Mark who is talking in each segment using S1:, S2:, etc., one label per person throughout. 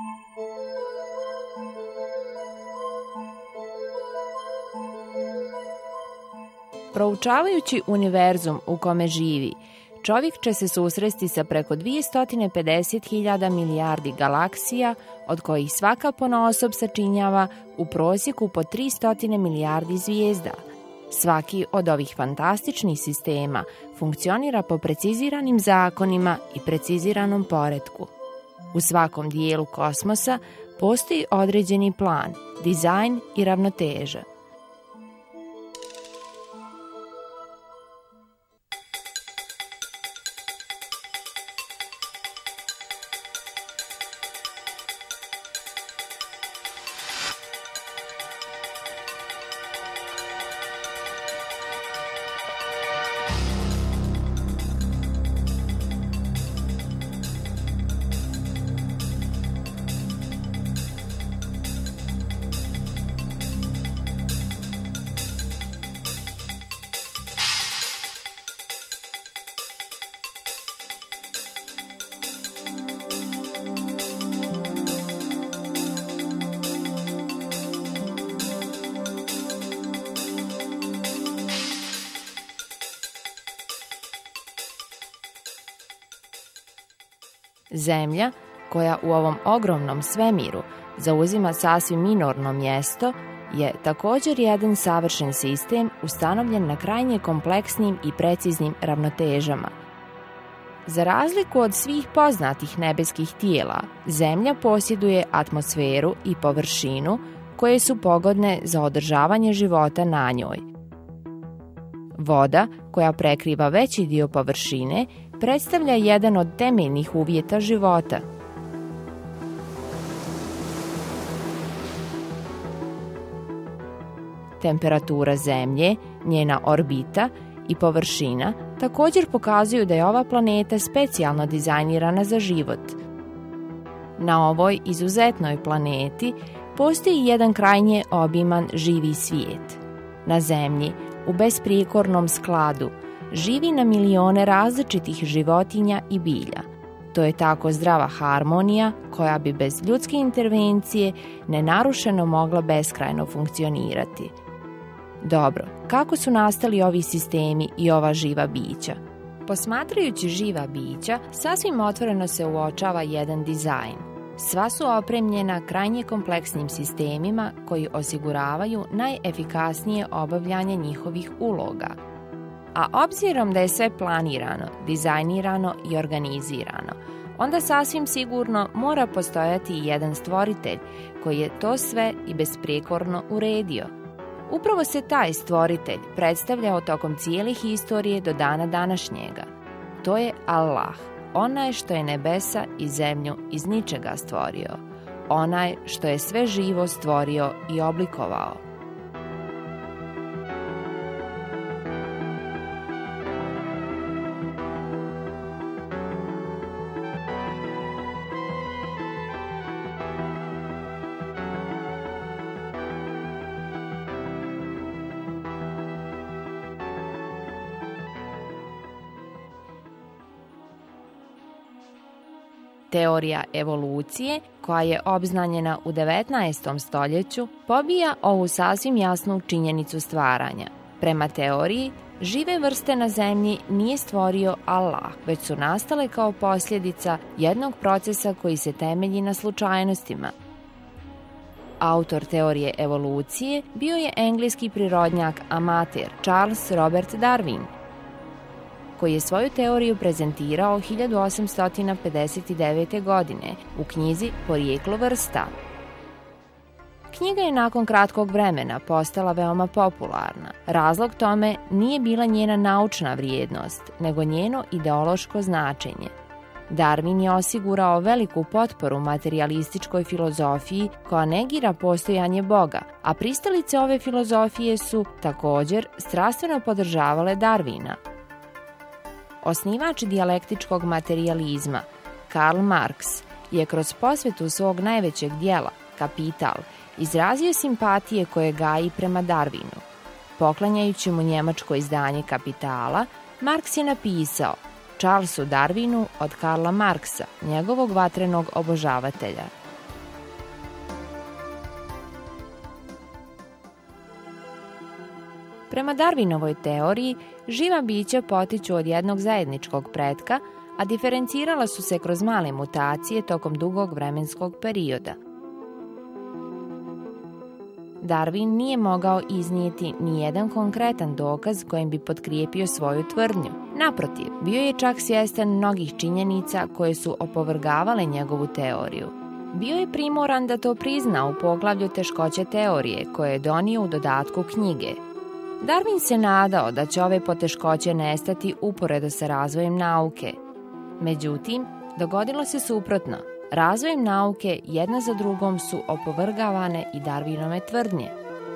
S1: Proučavajući univerzum u kome živi, čovjek će se susresti sa preko 250.000 milijardi galaksija, od kojih svaka ponaosob sačinjava u prosjeku po 300 milijardi zvijezda. Svaki od ovih fantastičnih sistema funkcionira po preciziranim zakonima i preciziranom poretku. U svakom dijelu kosmosa postoji određeni plan, dizajn i ravnoteža. Zemlja, koja u ovom ogromnom svemiru zauzima sasvim minorno mjesto, je također jedan savršen sistem ustanovljen na krajnje kompleksnim i preciznim ravnotežama. Za razliku od svih poznatih nebeskih tijela, Zemlja posjeduje atmosferu i površinu koje su pogodne za održavanje života na njoj. Voda, koja prekriva veći dio površine, predstavlja jedan od temeljnih uvjeta života. Temperatura Zemlje, njena orbita i površina također pokazuju da je ova planeta specijalno dizajnirana za život. Na ovoj izuzetnoj planeti postoji jedan krajnje obiman živi svijet. Na Zemlji, u besprijekornom skladu, živi na milione različitih životinja i bilja. To je tako zdrava harmonija koja bi bez ljudske intervencije nenarušeno mogla beskrajno funkcionirati. Dobro, kako su nastali ovi sistemi i ova živa bića? Posmatrajući živa bića, sasvim otvoreno se uočava jedan dizajn. Sva su opremljena krajnje kompleksnim sistemima koji osiguravaju najefikasnije obavljanje njihovih uloga. A obzirom da je sve planirano, dizajnirano i organizirano, onda sasvim sigurno mora postojati i jedan stvoritelj koji je to sve i besprijekorno uredio. Upravo se taj stvoritelj predstavljao tokom cijele historije do dana današnjega. To je Allah, onaj što je nebesa i zemlju iz ničega stvorio, onaj što je sve živo stvorio i oblikovao. Teorija evolucije, koja je obznanjena u 19. stoljeću, pobija ovu sasvim jasnu činjenicu stvaranja. Prema teoriji, žive vrste na Zemlji nije stvorio Allah, već su nastale kao posljedica jednog procesa koji se temelji na slučajnostima. Autor teorije evolucije bio je engleski prirodnjak amater Charles Robert Darwin, koji je svoju teoriju prezentirao 1859. godine u knjizi Porijeklo vrsta. Knjiga je nakon kratkog vremena postala veoma popularna. Razlog tome nije bila njena naučna vrijednost, nego njeno ideološko značenje. Darwin je osigurao veliku potporu materijalističkoj filozofiji koja negira postojanje Boga, a pristalice ove filozofije su također strastveno podržavale Darwina. Osnivač dijalektičkog materijalizma, Karl Marx, je kroz posvetu svog najvećeg dijela, Kapital, izrazio simpatije koje gaji prema Darwinu. Poklanjajući mu njemačko izdanje Kapitala, Marx je napisao Charlesu Darwinu od Karla Marksa, njegovog vatrenog obožavatelja. Prema Darwinovoj teoriji, živa bića potiču od jednog zajedničkog pretka, a diferencirala su se kroz male mutacije tokom dugog vremenskog perioda. Darwin nije mogao iznijeti ni jedan konkretan dokaz kojim bi potkrijepio svoju tvrdnju. Naprotiv, bio je čak svjestan mnogih činjenica koje su opovrgavale njegovu teoriju. Bio je primoran da to prizna u poglavlju teškoće teorije koje je donio u dodatku knjige. Darwin se nadao da će ove poteškoće nestati uporedo sa razvojem nauke. Međutim, dogodilo se suprotno. Razvojem nauke jedna za drugom su opovrgavane i Darwinove tvrdnje.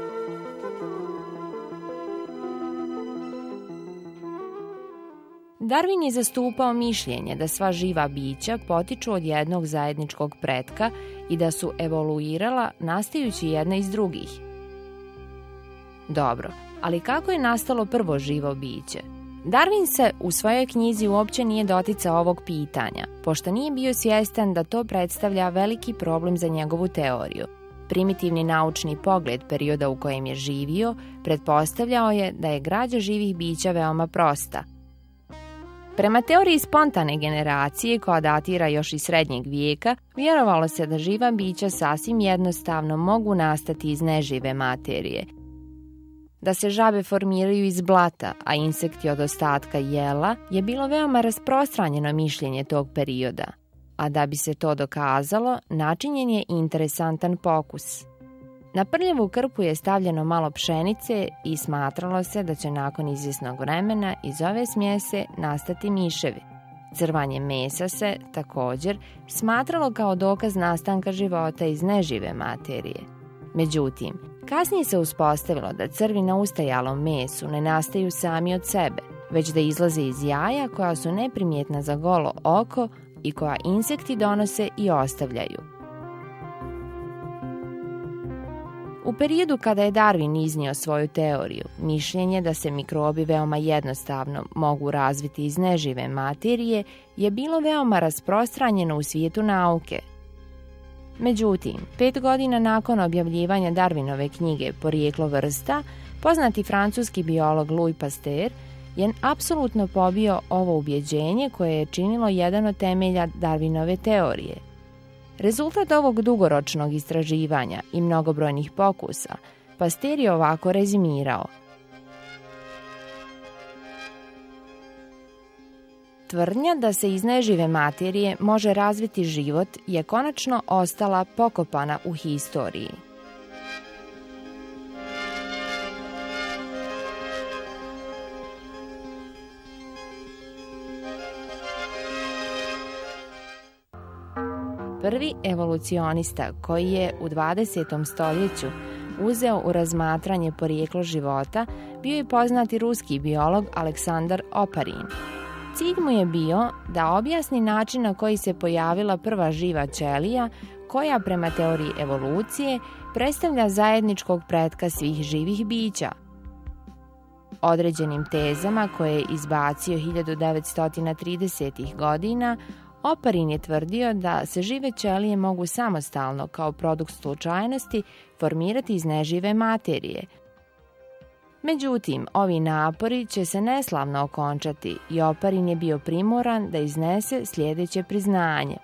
S1: Darwin je zastupao mišljenje da sva živa bića potiču od jednog zajedničkog pretka i da su evoluirala nastajući jedna iz drugih. Dobro, ali kako je nastalo prvo živo biće? Darwin se u svojoj knjizi uopće nije doticao ovog pitanja, pošto nije bio svjestan da to predstavlja veliki problem za njegovu teoriju. Primitivni naučni pogled perioda u kojem je živio pretpostavljao je da je građa živih bića veoma prosta. Prema teoriji spontane generacije, koja datira još iz srednjeg vijeka, vjerovalo se da živa bića sasvim jednostavno mogu nastati iz nežive materije. Da se žabe formiraju iz blata, a insekti od ostatka jela, je bilo veoma rasprostranjeno mišljenje tog perioda. A da bi se to dokazalo, načinjen je interesantan pokus. Na prljavu krpu je stavljeno malo pšenice i smatralo se da će nakon izvjesnog vremena iz ove smjese nastati miševi. Crvanje mesa se, također, smatralo kao dokaz nastanka života iz nežive materije. Međutim, kasnije se uspostavilo da crvi na ustajalom mesu ne nastaju sami od sebe, već da izlaze iz jaja koja su neprimjetna za golo oko i koja insekti donose i ostavljaju. U periodu kada je Darwin iznio svoju teoriju, mišljenje da se mikrobi veoma jednostavno mogu razviti iz nežive materije je bilo veoma rasprostranjeno u svijetu nauke. Međutim, 5 godina nakon objavljivanja Darwinove knjige Porijeklo vrsta, poznati francuski biolog Louis Pasteur je apsolutno pobio ovo ubjeđenje koje je činilo jedan od temelja Darwinove teorije. Rezultat ovog dugoročnog istraživanja i mnogobrojnih pokusa Pasteur je ovako rezimirao. Tvrdnja da se iz nežive materije može razviti život je konačno ostala pokopana u historiji. Prvi evolucionista koji je u 20. stoljeću uzeo u razmatranje porijeklo života bio je poznati ruski biolog Aleksandar Oparin. Cilj mu je bio da objasni način na koji se pojavila prva živa ćelija koja prema teoriji evolucije predstavlja zajedničkog pretka svih živih bića. Određenim tezama koje je izbacio 1930. godina, Oparin je tvrdio da se žive ćelije mogu samostalno, kao produkt slučajnosti, formirati iz nežive materije. Međutim, ovi napori će se neslavno okončati i Oparin je bio primoran da iznese sljedeće priznanje.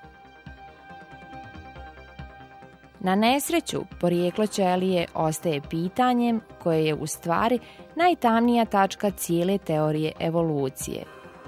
S1: Na nesreću, porijeklo ćelije ostaje pitanjem koje je u stvari najtamnija tačka cijele teorije evolucije.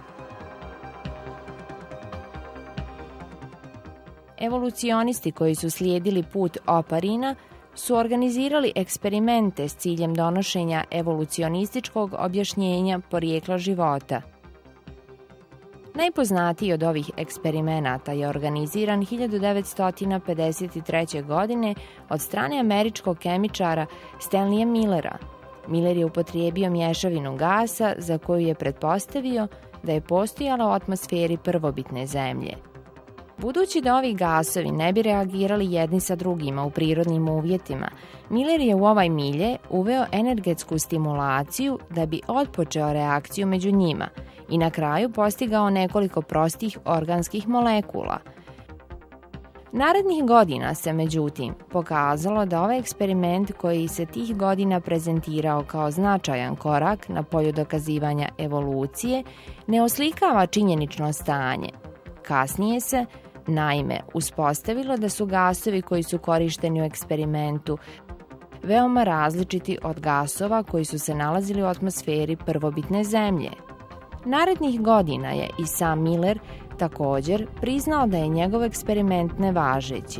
S1: Evolucionisti koji su slijedili put Oparina su organizirali eksperimente s ciljem donošenja evolucionističkog objašnjenja porijekla života. Najpoznatiji od ovih eksperimenata je organiziran 1953. godine od strane američkog kemičara Stanleya Millera. Miller je upotrijebio mješavinu gasa za koju je pretpostavio da je postojala u atmosferi prvobitne zemlje. Budući da ovi gasovi ne bi reagirali jedni sa drugima u prirodnim uvjetima, Miller je u ovaj milje uveo energetsku stimulaciju da bi otpočeo reakciju među njima i na kraju postigao nekoliko prostih organskih molekula. Narednih godina se, međutim, pokazalo da ovaj eksperiment koji se tih godina prezentirao kao značajan korak na polju dokazivanja evolucije ne oslikava činjenično stanje. Kasnije se, naime, uspostavilo da su gasovi koji su korišteni u eksperimentu veoma različiti od gasova koji su se nalazili u atmosferi prvobitne Zemlje. Narednih godina je i sam Miller također priznao da je njegov eksperiment nevažeći.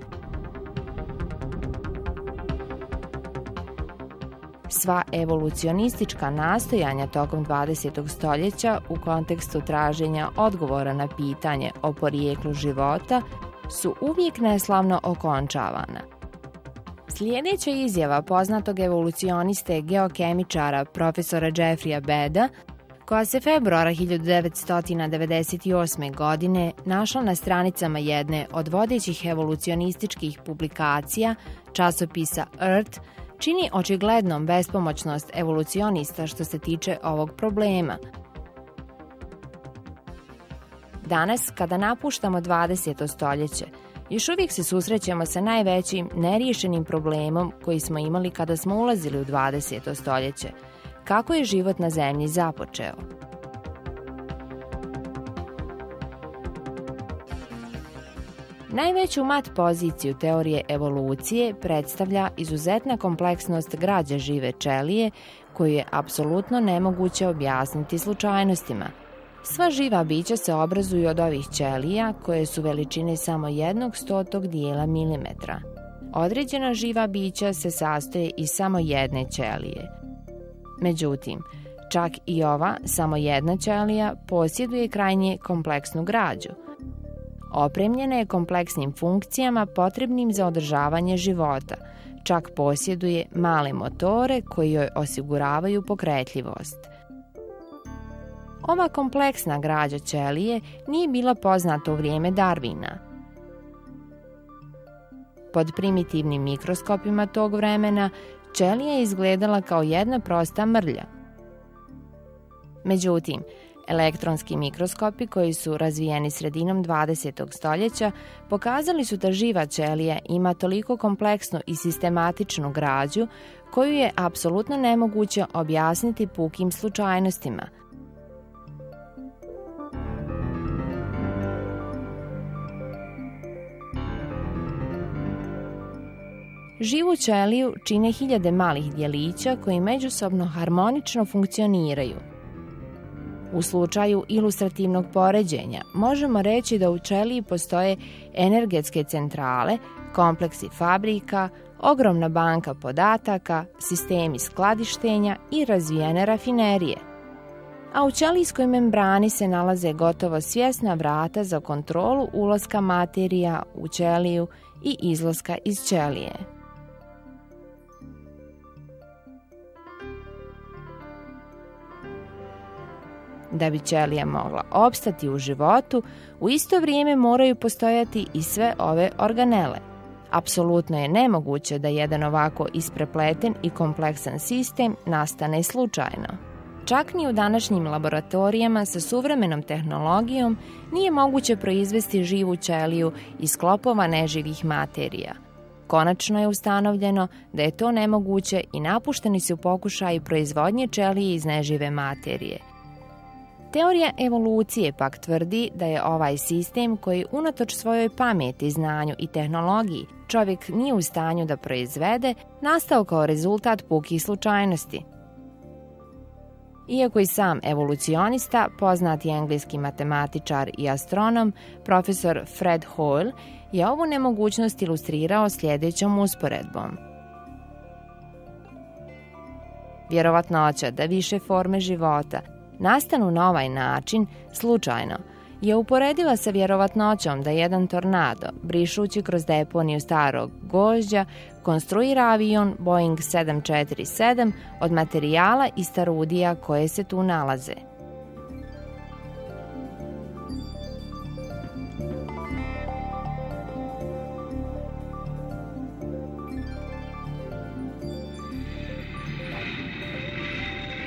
S1: Sva evolucionistička nastojanja tokom 20. stoljeća u kontekstu traženja odgovora na pitanje o porijeklu života su uvijek neslavno okončavana. Sljedeća izjava poznatog evolucioniste geokemičara profesora Jeffreya Beda, koja se februara 1998. godine našla na stranicama jedne od vodećih evolucionističkih publikacija, časopisa Earth, čini očiglednom bespomoćnost evolucionista što se tiče ovog problema. Danas, kada napuštamo 20. stoljeće, još uvijek se susrećemo sa najvećim neriješenim problemom koji smo imali kada smo ulazili u 20. stoljeće. Kako je život na Zemlji započeo? Najveću mat poziciju teorije evolucije predstavlja izuzetna kompleksnost građe žive ćelije koju je apsolutno nemoguće objasniti slučajnostima. Sva živa bića se obrazuju od ovih ćelija koje su veličine samo 1/100 dijela milimetra. Određena živa bića se sastoje iz samo jedne ćelije. Međutim, čak i ova samo jedna ćelija posjeduje krajnje kompleksnu građu. Opremljena je kompleksnim funkcijama potrebnim za održavanje života, čak posjeduje male motore koji joj osiguravaju pokretljivost. Ova kompleksna građa ćelije nije bila poznata u vrijeme Darwina. Pod primitivnim mikroskopima tog vremena ćelija je izgledala kao jedna prosta mrlja. Međutim, elektronski mikroskopi koji su razvijeni sredinom 20. stoljeća pokazali su da živa ćelija ima toliko kompleksnu i sistematičnu građu koju je apsolutno nemoguće objasniti pukim slučajnostima. Živu ćeliju čine hiljade malih djelića koji međusobno harmonično funkcioniraju. U slučaju ilustrativnog poređenja možemo reći da u ćeliji postoje energetske centrale, kompleksi fabrika, ogromna banka podataka, sistemi skladištenja i razvijene rafinerije. A u ćelijskoj membrani se nalaze gotovo svjesna vrata za kontrolu ulaska materija u ćeliju i izlaska iz ćelije. Da bi ćelija mogla opstati u životu, u isto vrijeme moraju postojati i sve ove organele. Apsolutno je nemoguće da jedan ovako isprepleten i kompleksan sistem nastane slučajno. Čak ni u današnjim laboratorijama sa suvremenom tehnologijom nije moguće proizvesti živu ćeliju iz sklopova neživih materija. Konačno je ustanovljeno da je to nemoguće i napušteni su pokušaji proizvodnje ćelije iz nežive materije. Teorija evolucije pak tvrdi da je ovaj sistem koji unatoč svojoj pameti, znanju i tehnologiji čovjek nije u stanju da proizvede, nastao kao rezultat pukih slučajnosti. Iako i sam evolucionista, poznati engleski matematičar i astronom, profesor Fred Hoyle, je ovu nemogućnost ilustrirao sljedećom usporedbom. Vjerovatnoća da više forme života nastanu na ovaj način, slučajno, je uporediva sa vjerovatnoćom da jedan tornado, brišući kroz deponiju starog gvožđa, konstruira avion Boeing 747 od materijala i starudija koje se tu nalaze.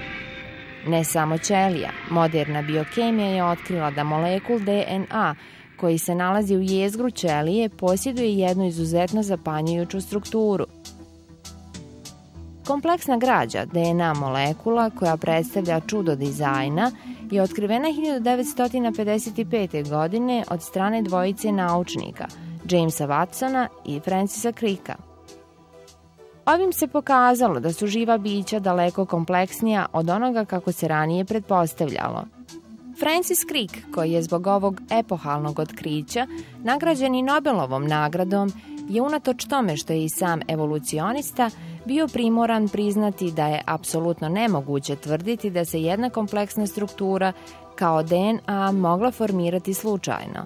S1: Ne samo ćelija, moderna biokemija je otkrila da molekul DNA koji se nalazi u jezgru ćelije, posjeduje jednu izuzetno zapanjujuću strukturu. Kompleksna građa DNA molekula, koja predstavlja čudo dizajna, je otkrivena 1955. godine od strane dvojice naučnika, Jamesa Watsona i Francisa Cricka. Ovim se pokazalo da su živa bića daleko kompleksnija od onoga kako se ranije pretpostavljalo. Francis Crick, koji je zbog ovog epohalnog otkrića nagrađen i Nobelovom nagradom, je unatoč tome što je i sam evolucionista bio primoran priznati da je apsolutno nemoguće tvrditi da se jedna kompleksna struktura kao DNA mogla formirati slučajno.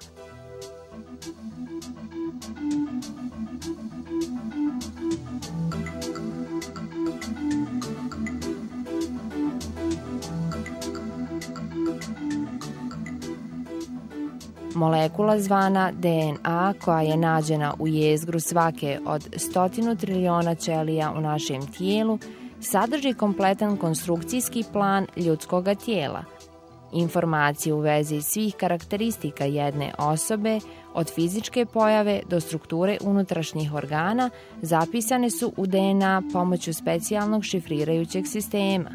S1: Molekula zvana DNA, koja je nađena u jezgru svake od 100 triliona ćelija u našem tijelu, sadrži kompletan konstrukcijski plan ljudskog tijela. Informacije u vezi svih karakteristika jedne osobe, od fizičke pojave do strukture unutrašnjih organa, zapisane su u DNA pomoću specijalnog šifrirajućeg sistema.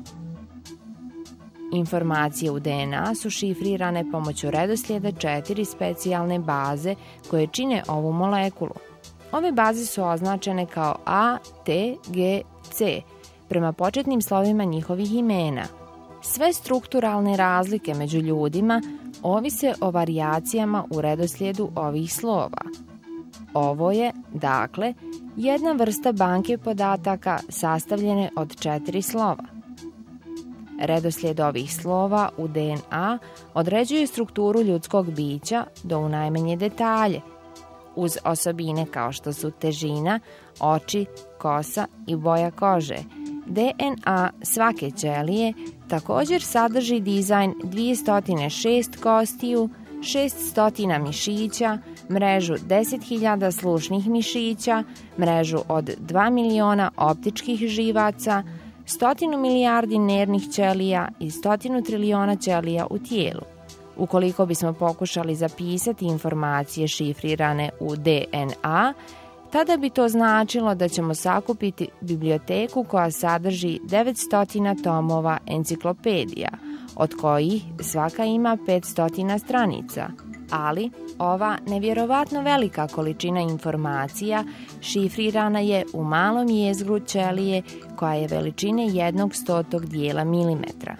S1: Informacije u DNA su šifrirane pomoću redoslijeda 4 specijalne baze koje čine ovu molekulu. Ove baze su označene kao A, T, G, C, prema početnim slovima njihovih imena. Sve strukturalne razlike među ljudima ovise o varijacijama u redoslijedu ovih slova. Ovo je, dakle, jedna vrsta banke podataka sastavljene od 4 slova. Redoslijed ovih slova u DNA određuje strukturu ljudskog bića do u najmanje detalje, uz osobine kao što su težina, oči, kosa i boja kože. DNA svake ćelije također sadrži dizajn 206 kostiju, 600 mišića, mrežu 10.000 slušnih mišića, mrežu od 2 miliona optičkih živaca, 100 milijardi nervnih ćelija i 100 triliona ćelija u tijelu. Ukoliko bismo pokušali zapisati informacije šifrirane u DNA, tada bi to značilo da ćemo sakupiti biblioteku koja sadrži 900 tomova enciklopedija, od kojih svaka ima 500 stranica. Ali ova nevjerovatno velika količina informacija šifrirana je u malom jezgru ćelije koja je veličine 1/100 dijela milimetra.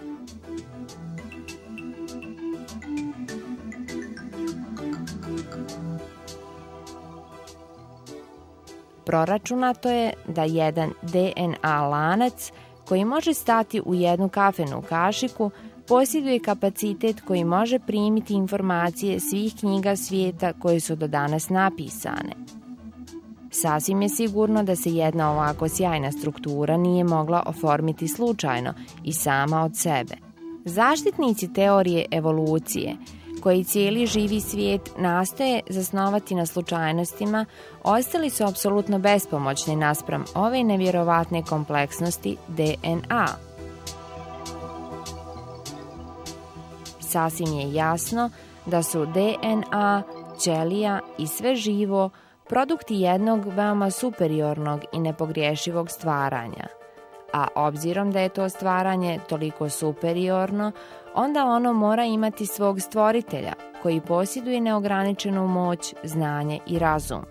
S1: Proračunato je da jedan DNA lanac koji može stati u jednu kafenu kašiku posjeduje kapacitet koji može primiti informacije svih knjiga svijeta koje su do danas napisane. Sasvim je sigurno da se jedna ovako sjajna struktura nije mogla oformiti slučajno i sama od sebe. Zaštitnici teorije evolucije, koji cijeli živi svijet nastoje zasnovati na slučajnostima, ostali su apsolutno bespomoćni naspram ove nevjerovatne kompleksnosti DNA. Sasvim je jasno da su DNA, ćelija i sve živo produkti jednog veoma superiornog i nepogriješivog stvaranja. A obzirom da je to stvaranje toliko superiorno, onda ono mora imati svog stvoritelja koji posjeduje neograničenu moć, znanje i razum.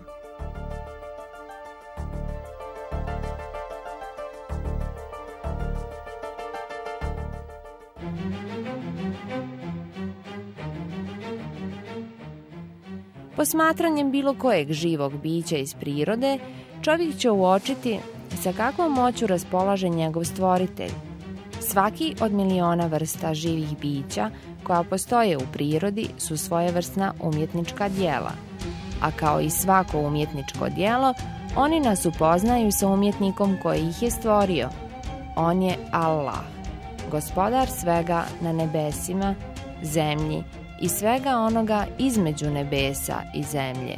S1: Posmatranjem bilo kojeg živog bića iz prirode, čovjek će uočiti sa kakvom moću raspolaže njegov stvoritelj. Svaki od miliona vrsta živih bića koja postoje u prirodi su svojevrsna umjetnička djela. A kao i svako umjetničko djelo, oni nas upoznaju sa umjetnikom koji ih je stvorio. On je Allah, gospodar svega na nebesima, zemlji i svega onoga između nebesa i zemlje.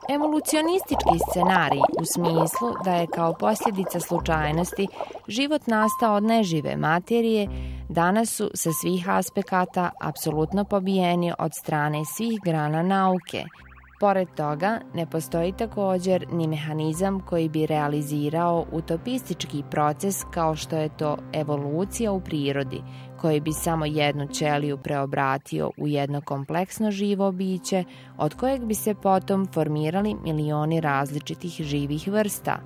S1: Evolucionistički scenarij u smislu da je kao posljedica slučajnosti život nastao od nežive materije danas su sa svih aspekata apsolutno pobijeni od strane svih grana nauke. Pored toga, ne postoji također ni mehanizam koji bi realizirao utopistički proces kao što je to evolucija u prirodi, koji bi samo jednu ćeliju preobratio u jedno kompleksno živo biće, od kojeg bi se potom formirali milioni različitih živih vrsta.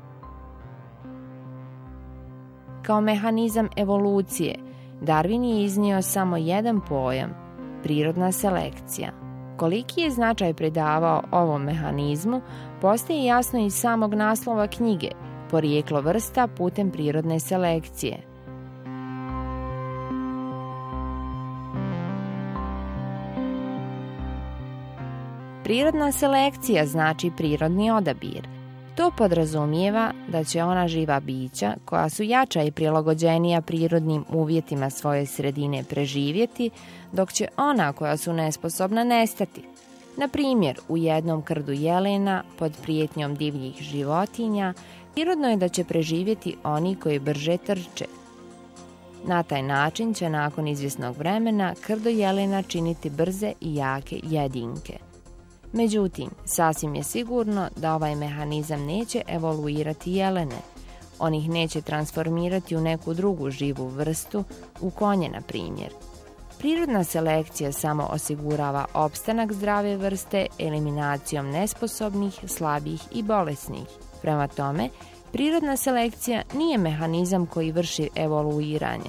S1: Kao mehanizam evolucije, Darwin je iznio samo jedan pojam – prirodna selekcija. Koliki je značaj pridavao ovom mehanizmu, postaje jasno iz samog naslova knjige Porijeklo vrsta putem prirodne selekcije. Prirodna selekcija znači prirodni odabir. To podrazumijeva da će ona živa bića, koja su jača i prilagođenija prirodnim uvjetima svoje sredine preživjeti, dok će ona koja su nesposobna nestati. Na primjer, u jednom krdu jelena pod prijetnjom divljih životinja, prirodno je da će preživjeti oni koji brže trče. Na taj način će nakon izvjesnog vremena krdo jelena činiti brze i jake jedinke. Međutim, sasvim je sigurno da ovaj mehanizam neće evoluirati jelene. On ih neće transformirati u neku drugu živu vrstu, u konje na primjer. Prirodna selekcija samo osigurava opstanak zdrave vrste eliminacijom nesposobnih, slabih i bolesnih. Prema tome, prirodna selekcija nije mehanizam koji vrši evoluiranje.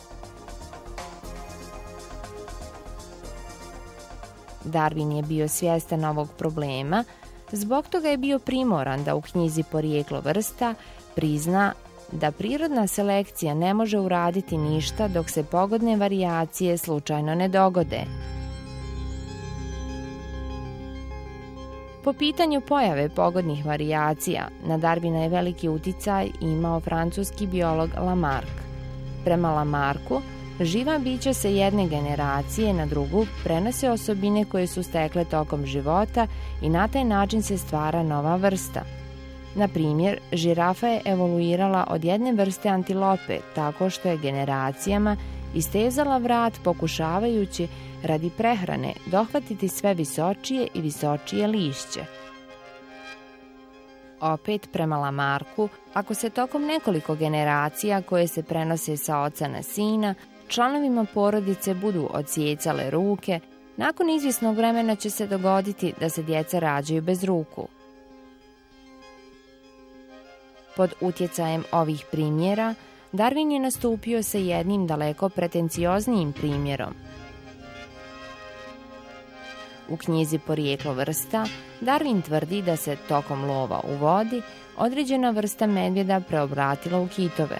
S1: Darwin je bio svjestan ovog problema, zbog toga je bio primoran da u knjizi Porijeklo vrsta prizna da prirodna selekcija ne može uraditi ništa dok se pogodne varijacije slučajno ne dogode. Po pitanju pojave pogodnih varijacija, na Darwina je veliki uticaj imao francuski biolog Lamarck. Prema Lamarcku, živa bića se jedne generacije na drugu prenose osobine koje su stekle tokom života i na taj način se stvara nova vrsta. Na primjer, žirafa je evoluirala od jedne vrste antilope tako što je generacijama istezala vrat pokušavajući radi prehrane dohvatiti sve visočije i visočije lišće. Opet, prema Lamarcku, ako se tokom nekoliko generacija koje se prenose sa oca na sina, članovima porodice budu odsjecale ruke, nakon izvjesnog vremena će se dogoditi da se djeca rađaju bez ruku. Pod utjecajem ovih primjera, Darwin je nastupio sa jednim daleko pretencioznijim primjerom. U knjizi Porijeklo vrsta, Darwin tvrdi da se tokom lova u vodi određena vrsta medvjeda preobratila u kitove.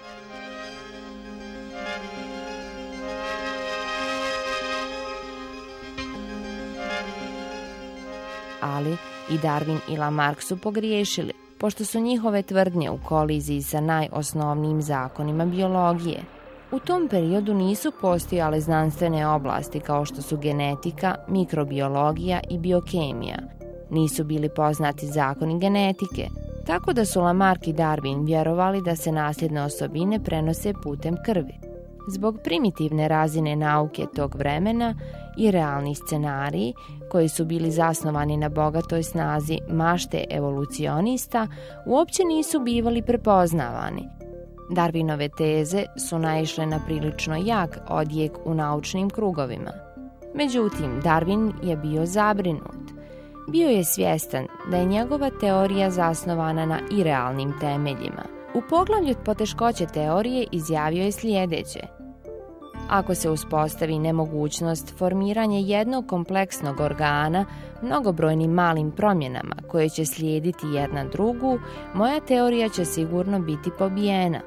S1: Ali i Darwin i Lamarck su pogriješili, pošto su njihove tvrdnje u koliziji sa najosnovnijim zakonima biologije. U tom periodu nisu postojale znanstvene oblasti kao što su genetika, mikrobiologija i biokemija. Nisu bili poznati zakoni genetike, tako da su Lamarck i Darwin vjerovali da se nasljedne osobine prenose putem krvi. Zbog primitivne razine nauke tog vremena i realni scenariji, koji su bili zasnovani na bogatoj snazi mašte evolucionista, uopće nisu bivali prepoznavani. Darwinove teze su naišle na prilično jak odjek u naučnim krugovima. Međutim, Darwin je bio zabrinut. Bio je svjestan da je njegova teorija zasnovana na irealnim temeljima. U poglavlju poteškoće teorije izjavio je sljedeće: ako se uspostavi nemogućnost formiranja jednog kompleksnog organa mnogobrojnim malim promjenama koje će slijediti jedna drugu, moja teorija će sigurno biti pobijena.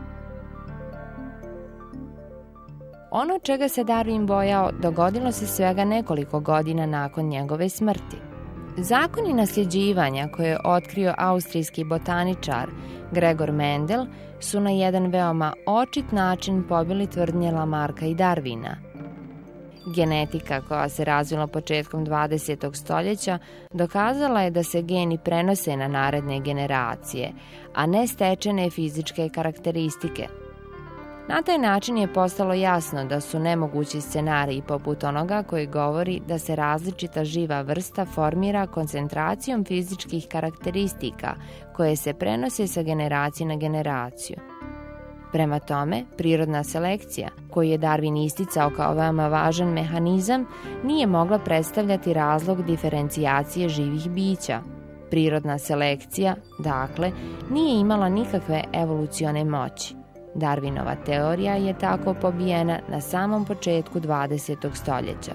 S1: Ono čega se Darwin bojao dogodilo se svega nekoliko godina nakon njegove smrti. Zakoni nasljeđivanja koje je otkrio austrijski botaničar Gregor Mendel su na jedan veoma očit način pobili tvrdnje Lamarcka i Darwina. Genetika koja se razvila početkom 20. stoljeća dokazala je da se geni prenose na naredne generacije, a ne stečene fizičke karakteristike. Na taj način je postalo jasno da su nemogući scenariji poput onoga koji govori da se različita živa vrsta formira koncentracijom fizičkih karakteristika koje se prenose sa generacije na generaciju. Prema tome, prirodna selekcija, koju je Darwin isticao kao veoma važan mehanizam, nije mogla predstavljati razlog diferencijacije živih bića. Prirodna selekcija, dakle, nije imala nikakve evolucione moći. Darwinova teorija je tako pobijena na samom početku 20. stoljeća.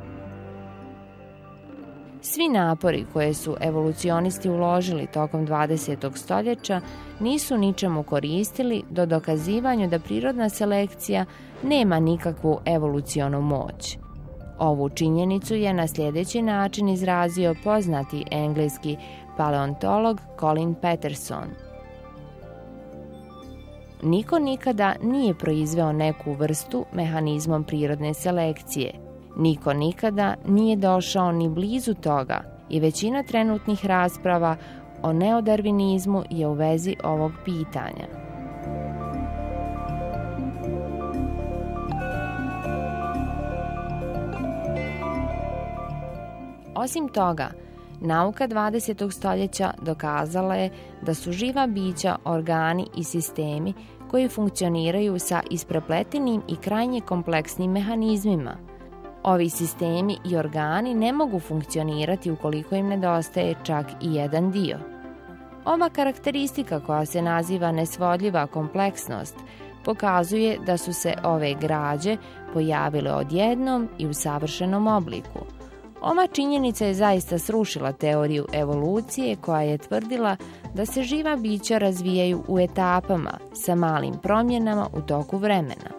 S1: Svi napori koje su evolucionisti uložili tokom 20. stoljeća nisu ničemu koristili do dokazivanju da prirodna selekcija nema nikakvu evolucionu moć. Ovu činjenicu je na sljedeći način izrazio poznati engleski paleontolog Colin Peterson. Niko nikada nije proizveo neku vrstu mehanizmom prirodne selekcije. Niko nikada nije došao ni blizu toga i većina trenutnih rasprava o neodarvinizmu je u vezi ovog pitanja. Osim toga, nauka 20. stoljeća dokazala je da su živa bića organi i sistemi koji funkcioniraju sa isprepletenim i krajnje kompleksnim mehanizmima. Ovi sistemi i organi ne mogu funkcionirati ukoliko im nedostaje čak i jedan dio. Ova karakteristika koja se naziva nesvodljiva kompleksnost pokazuje da su se ove građe pojavile odjednom i u savršenom obliku. Ova činjenica je zaista srušila teoriju evolucije koja je tvrdila da se živa bića razvijaju u etapama sa malim promjenama u toku vremena.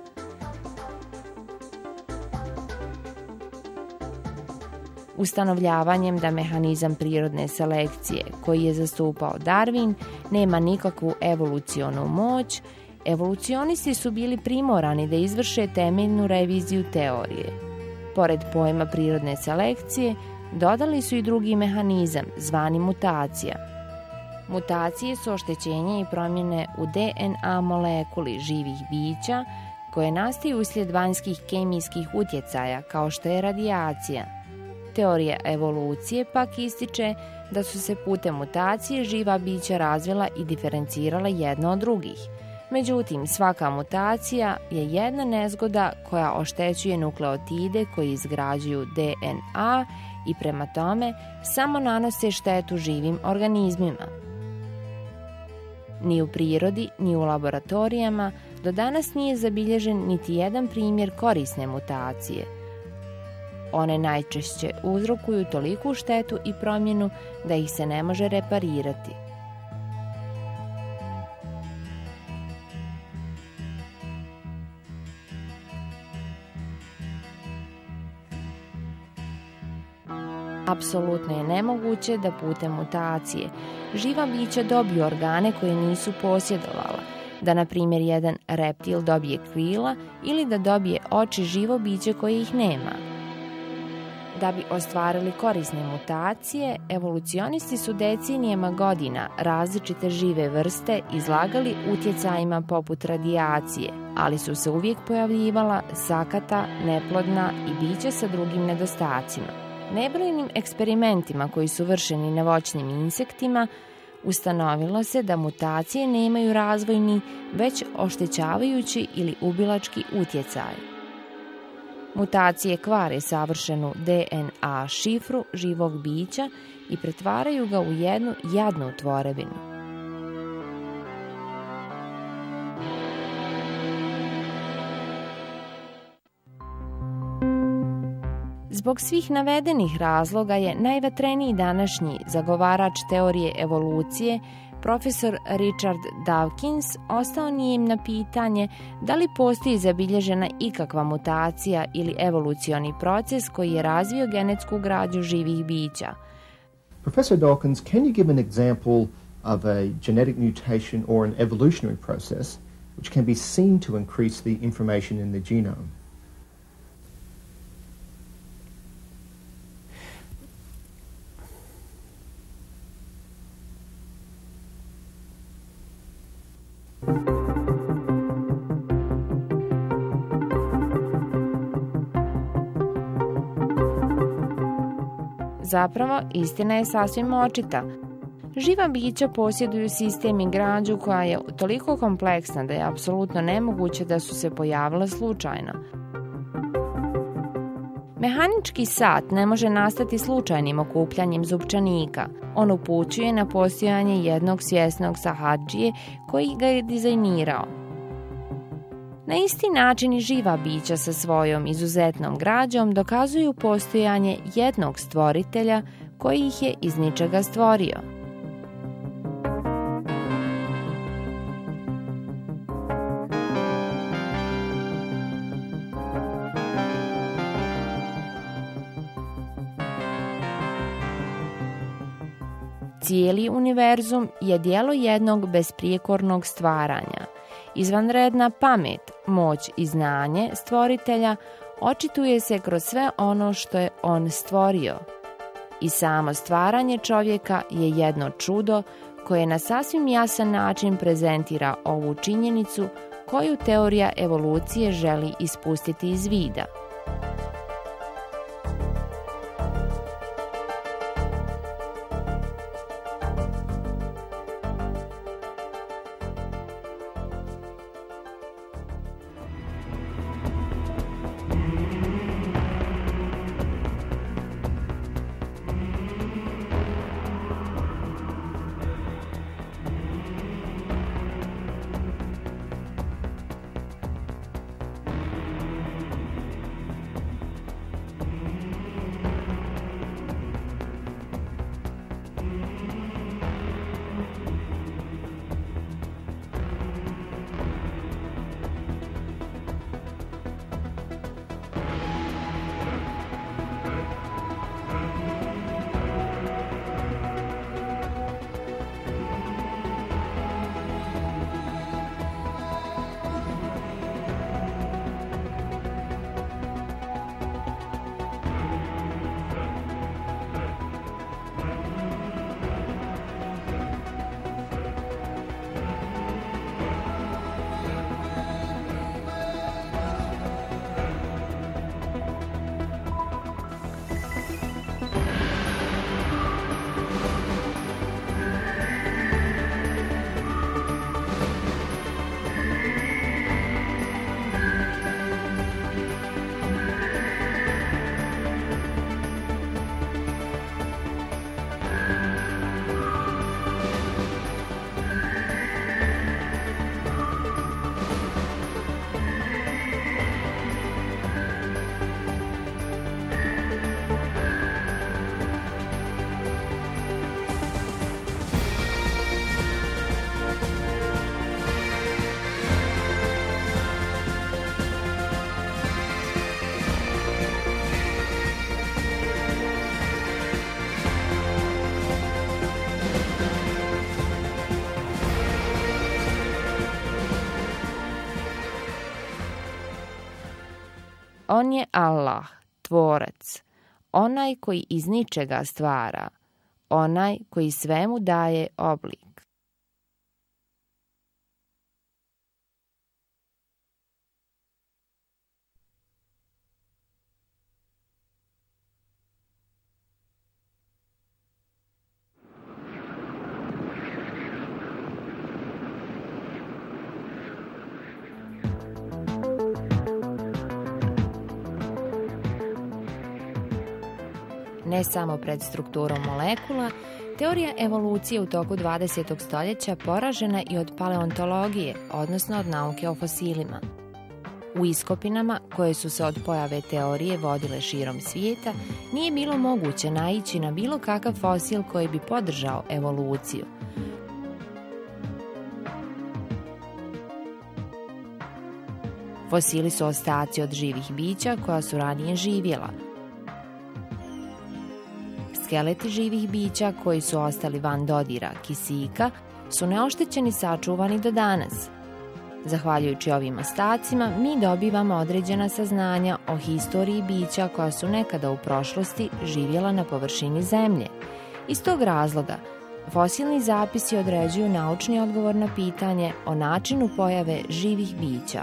S1: Ustanovljavanjem da mehanizam prirodne selekcije koji je zastupao Darwin nema nikakvu evolucionu moć, evolucionisti su bili primorani da izvrše temeljnu reviziju teorije. Pored pojma prirodne selekcije, dodali su i drugi mehanizam, zvani mutacija. Mutacije su oštećenje i promjene u DNA molekuli živih bića koje nastaju uslijed vanjskih kemijskih utjecaja kao što je radijacija. Teorija evolucije pak ističe da su se putem mutacije živa bića razvila i diferencirala jedna od drugih. Međutim, svaka mutacija je jedna nezgoda koja oštećuje nukleotide koji izgrađuju DNA i prema tome samo nanose štetu živim organizmima. Ni u prirodi, ni u laboratorijama do danas nije zabilježen niti jedan primjer korisne mutacije. One najčešće uzrokuju toliku štetu i promjenu da ih se ne može reparirati. Apsolutno je nemoguće da putem mutacije živa bića dobiju organe koje nisu posjedovala, da na primjer jedan reptil dobije krila ili da dobije oči živo biće koje ih nema. Da bi ostvarili korisne mutacije, evolucionisti su decenijama godina različite žive vrste izlagali utjecajima poput radijacije, ali su se uvijek pojavljivala sakata, neplodna i bića sa drugim nedostacima. Nebrojnim eksperimentima koji su vršeni na voćnim insektima ustanovilo se da mutacije nemaju razvojni, već oštećavajući ili ubilački utjecaj. Mutacije kvare savršenu DNA šifru živog bića i pretvaraju ga u jednu jadnu tvorevinu. Zbog svih navedenih razloga je najvatreniji današnji zagovarač teorije evolucije, profesor Richard Dawkins, ostao nijem na pitanje da li postoji zabilježena ikakva mutacija ili evolucioni proces koji je razvio genetsku građu živih bića.
S2: Professor Dawkins, can you give an example of a genetic mutation or an evolutionary process which can be seen to increase the information in the genome?
S1: Zapravo, istina je sasvim očita. Živa bića posjeduju sistem i građu koja je toliko kompleksna da je apsolutno nemoguće da su se pojavila slučajno. Mehanički sat ne može nastati slučajnim okupljanjem zupčanika. On upućuje na postojanje jednog svjesnog sahadžije koji ga je dizajnirao. Na isti način i živa bića sa svojom izuzetnom građom dokazuju postojanje jednog stvoritelja koji ih je iz ničega stvorio. Cijeli univerzum je djelo jednog besprijekornog stvaranja. Izvanredna pamet, moć i znanje stvoritelja očituje se kroz sve ono što je on stvorio. I samo stvaranje čovjeka je jedno čudo koje na sasvim jasan način prezentira ovu činjenicu koju teorija evolucije želi ispustiti iz vida. On je Allah, tvorac, onaj koji iz ničega stvara, onaj koji svemu daje oblik. Ne samo pred strukturom molekula, teorija evolucije u toku 20. stoljeća poražena i od paleontologije, odnosno od nauke o fosilima. U iskopinama, koje su se od pojave teorije vodile širom svijeta, nije bilo moguće naići na bilo kakav fosil koji bi podržao evoluciju. Fosili su ostaci od živih bića koja su ranije živjela. Skeleti živih bića koji su ostali van dodira kisika su neoštećeni sačuvani do danas. Zahvaljujući ovim ostacima, mi dobivamo određena saznanja o historiji bića koja su nekada u prošlosti živjela na površini zemlje. Iz tog razloga, fosilni zapisi određuju naučni odgovor na pitanje o načinu pojave živih bića.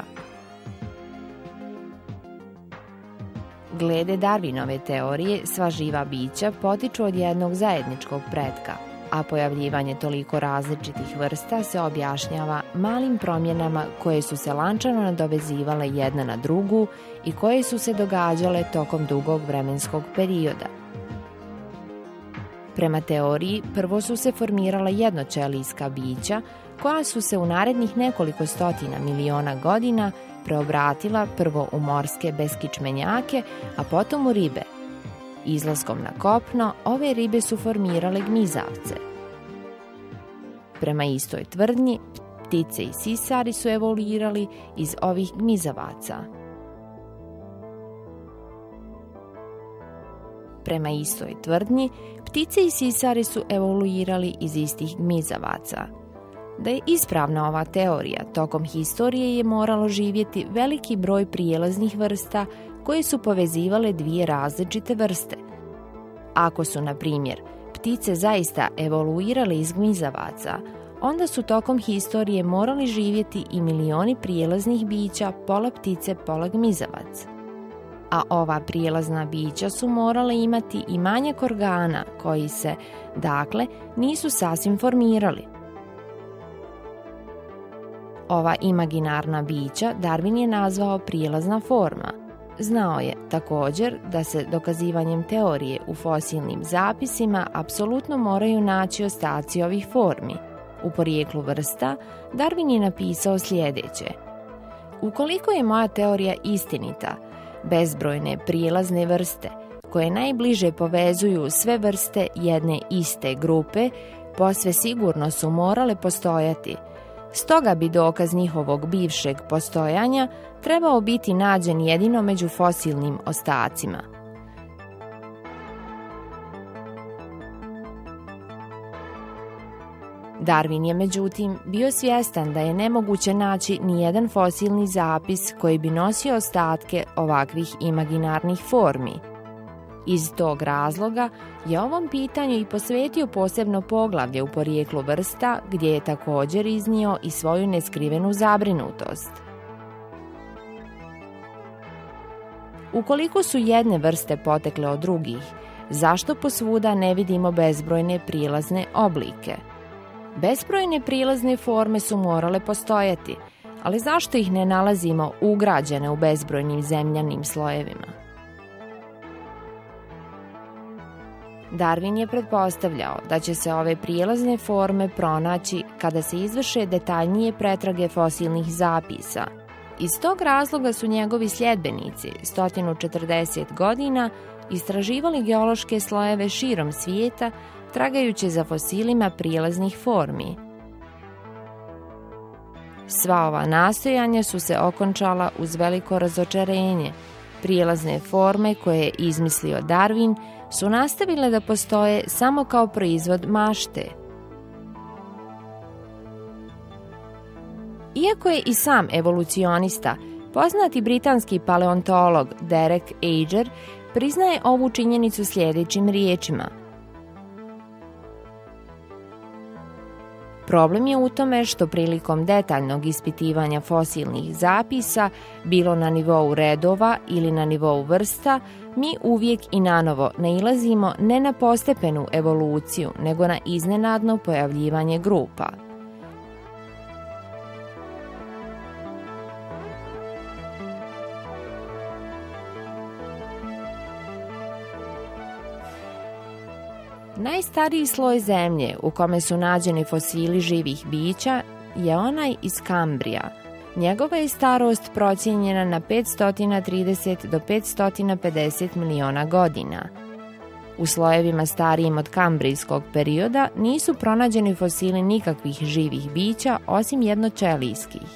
S1: Glede Darwinove teorije, sva živa bića potiču od jednog zajedničkog pretka, a pojavljivanje toliko različitih vrsta se objašnjava malim promjenama koje su se lančano nadovezivale jedna na drugu i koje su se događale tokom dugog vremenskog perioda. Prema teoriji, prvo su se formirala jednoćelijska bića koja su se u narednih nekoliko stotina miliona godina preobratila prvo u morske beskičmenjake, a potom u ribe. Izlaskom na kopno, ove ribe su formirale gmizavce. Prema istoj tvrdnji, ptice i sisari su evoluirali iz ovih gmizavaca. Prema istoj tvrdnji, ptice i sisari su evoluirali iz istih gmizavaca. Da je ispravna ova teorija, tokom historije je moralo živjeti veliki broj prijelaznih vrsta koje su povezivale dvije različite vrste. Ako su, na primjer, ptice zaista evoluirale iz gmizavaca, onda su tokom historije morali živjeti i milioni prijelaznih bića, pola ptice, pola gmizavac. A ova prijelazna bića su morale imati i manjak organa koji se, dakle, nisu sasvim formirali. Ova imaginarna bića Darwin je nazvao prijelazna forma. Znao je također da se dokazivanjem teorije u fosilnim zapisima apsolutno moraju naći ostaci ovih formi. U porijeklu vrsta Darwin je napisao sljedeće: ukoliko je moja teorija istinita, bezbrojne prijelazne vrste koje najbliže povezuju sve vrste jedne iste grupe posve sigurno su morale postojati. Stoga bi dokaz njihovog bivšeg postojanja trebao biti nađen jedino među fosilnim ostacima. Darwin je međutim bio svjestan da je nemoguće naći ni jedan fosilni zapis koji bi nosio ostatke ovakvih imaginarnih formi. Iz tog razloga je ovom pitanju i posvetio posebno poglavlje u porijeklu vrsta, gdje je također iznio i svoju neskrivenu zabrinutost. Ukoliko su jedne vrste potekle od drugih, zašto posvuda ne vidimo bezbrojne prilazne oblike? Bezbrojne prilazne forme su morale postojati, ali zašto ih ne nalazimo ugrađene u bezbrojnim zemljanim slojevima? Darwin je pretpostavljao da će se ove prijelazne forme pronaći kada se izvrše detaljnije pretrage fosilnih zapisa. Iz tog razloga su njegovi sljedbenici 140 godina istraživali geološke slojeve širom svijeta, tragajući za fosilima prijelaznih formi. Sva ova nastojanja su se okončala uz veliko razočarenje. Prijelazne forme koje je izmislio Darwin su nastavile da postoje samo kao proizvod mašte. Iako je i sam evolucionista, poznati britanski paleontolog Derek Ager priznaje ovu činjenicu sljedećim riječima: problem je u tome što prilikom detaljnog ispitivanja fosilnih zapisa, bilo na nivou redova ili na nivou vrsta, mi uvijek i nanovo nailazimo ne na postepenu evoluciju, nego na iznenadno pojavljivanje grupa. Najstariji sloj zemlje u kome su nađeni fosili živih bića je onaj iz Kambrija. Njegova je starost procijenjena na 530 do 550 miliona godina. U slojevima starijim od kambrijskog perioda nisu pronađeni fosili nikakvih živih bića osim jednoćelijskih.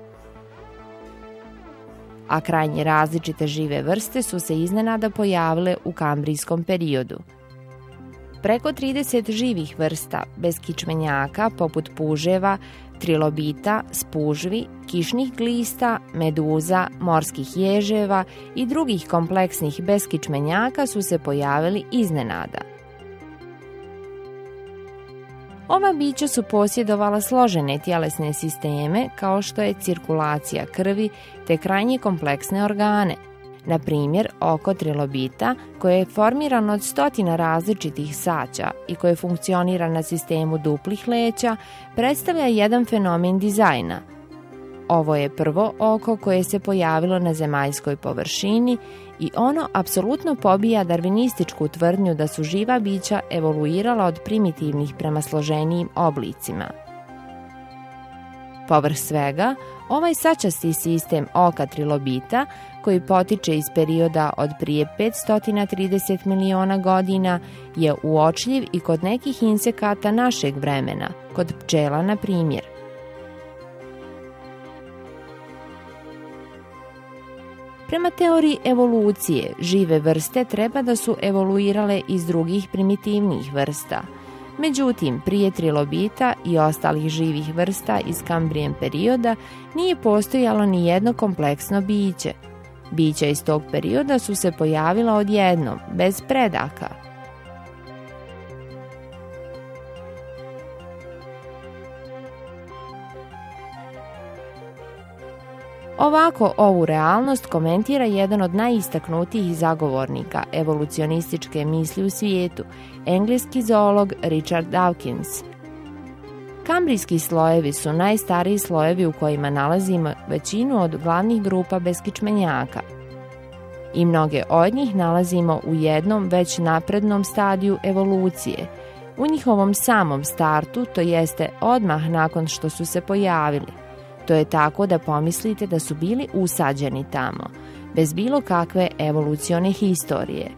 S1: A krajnje različite žive vrste su se iznenada pojavile u kambrijskom periodu. Preko 30 živih vrsta beskičmenjaka poput puževa, trilobita, spužvi, kišnih glista, meduza, morskih ježeva i drugih kompleksnih beskičmenjaka su se pojavili iznenada. Ova bića su posjedovala složene tjelesne sisteme kao što je cirkulacija krvi te krajnje kompleksne organe. Na primjer, oko trilobita, koje je formirano od stotina različitih saća i koje funkcionira na sistemu duplih leća, predstavlja jedan fenomen dizajna. Ovo je prvo oko koje se pojavilo na zemaljskoj površini i ono apsolutno pobija darvinističku tvrdnju da su živa bića evoluirala od primitivnih prema složenijim oblicima. Povrh svega, ovaj sačasti sistem oka trilobita, koji potiče iz perioda od prije 530 miliona godina, je uočljiv i kod nekih insekata našeg vremena, kod pčela na primjer. Prema teoriji evolucije, žive vrste treba da su evoluirale iz drugih primitivnih vrsta. Međutim, prije trilobita i ostalih živih vrsta iz Kambrijen perioda nije postojalo ni jedno kompleksno biće. Bića iz tog perioda su se pojavila odjednom, bez predaka. Ovako ovu realnost komentira jedan od najistaknutijih zagovornika evolucionističke misli u svijetu, engleski zoolog Richard Dawkins. Kambrijski slojevi su najstariji slojevi u kojima nalazimo većinu od glavnih grupa beskičmenjaka. I mnoge od njih nalazimo u jednom već naprednom stadiju evolucije, u njihovom samom startu, to jeste odmah nakon što su se pojavili. To je tako da pomislite da su bili usađeni tamo, bez bilo kakve evolucione historije.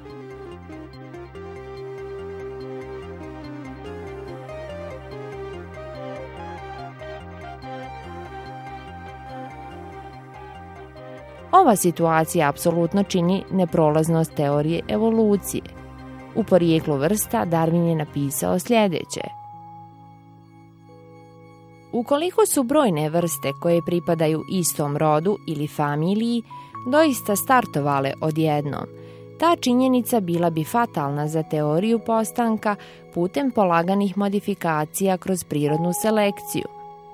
S1: Ova situacija apsolutno čini neprolaznost teorije evolucije. U porijeklu vrsta Darwin je napisao sljedeće. Ukoliko su brojne vrste koje pripadaju istom rodu ili familiji doista startovale odjednom, ta činjenica bila bi fatalna za teoriju postanka putem polaganih modifikacija kroz prirodnu selekciju.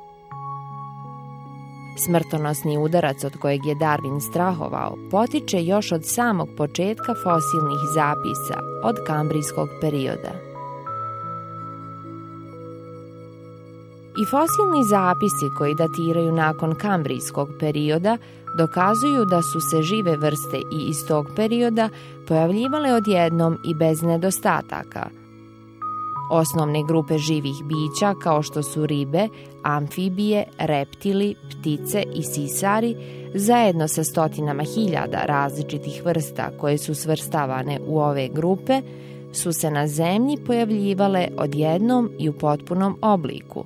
S1: Smrtonosni udarac od kojeg je Darwin strahovao potiče još od samog početka fosilnih zapisa, od kambrijskog perioda. I fosilni zapisi koji datiraju nakon kambrijskog perioda dokazuju da su se žive vrste i iz tog perioda pojavljivale odjednom i bez nedostataka. Osnovne grupe živih bića kao što su ribe, amfibije, reptili, ptice i sisari, zajedno sa stotinama hiljada različitih vrsta koje su svrstavane u ove grupe, su se na zemlji pojavljivale odjednom i u potpunom obliku.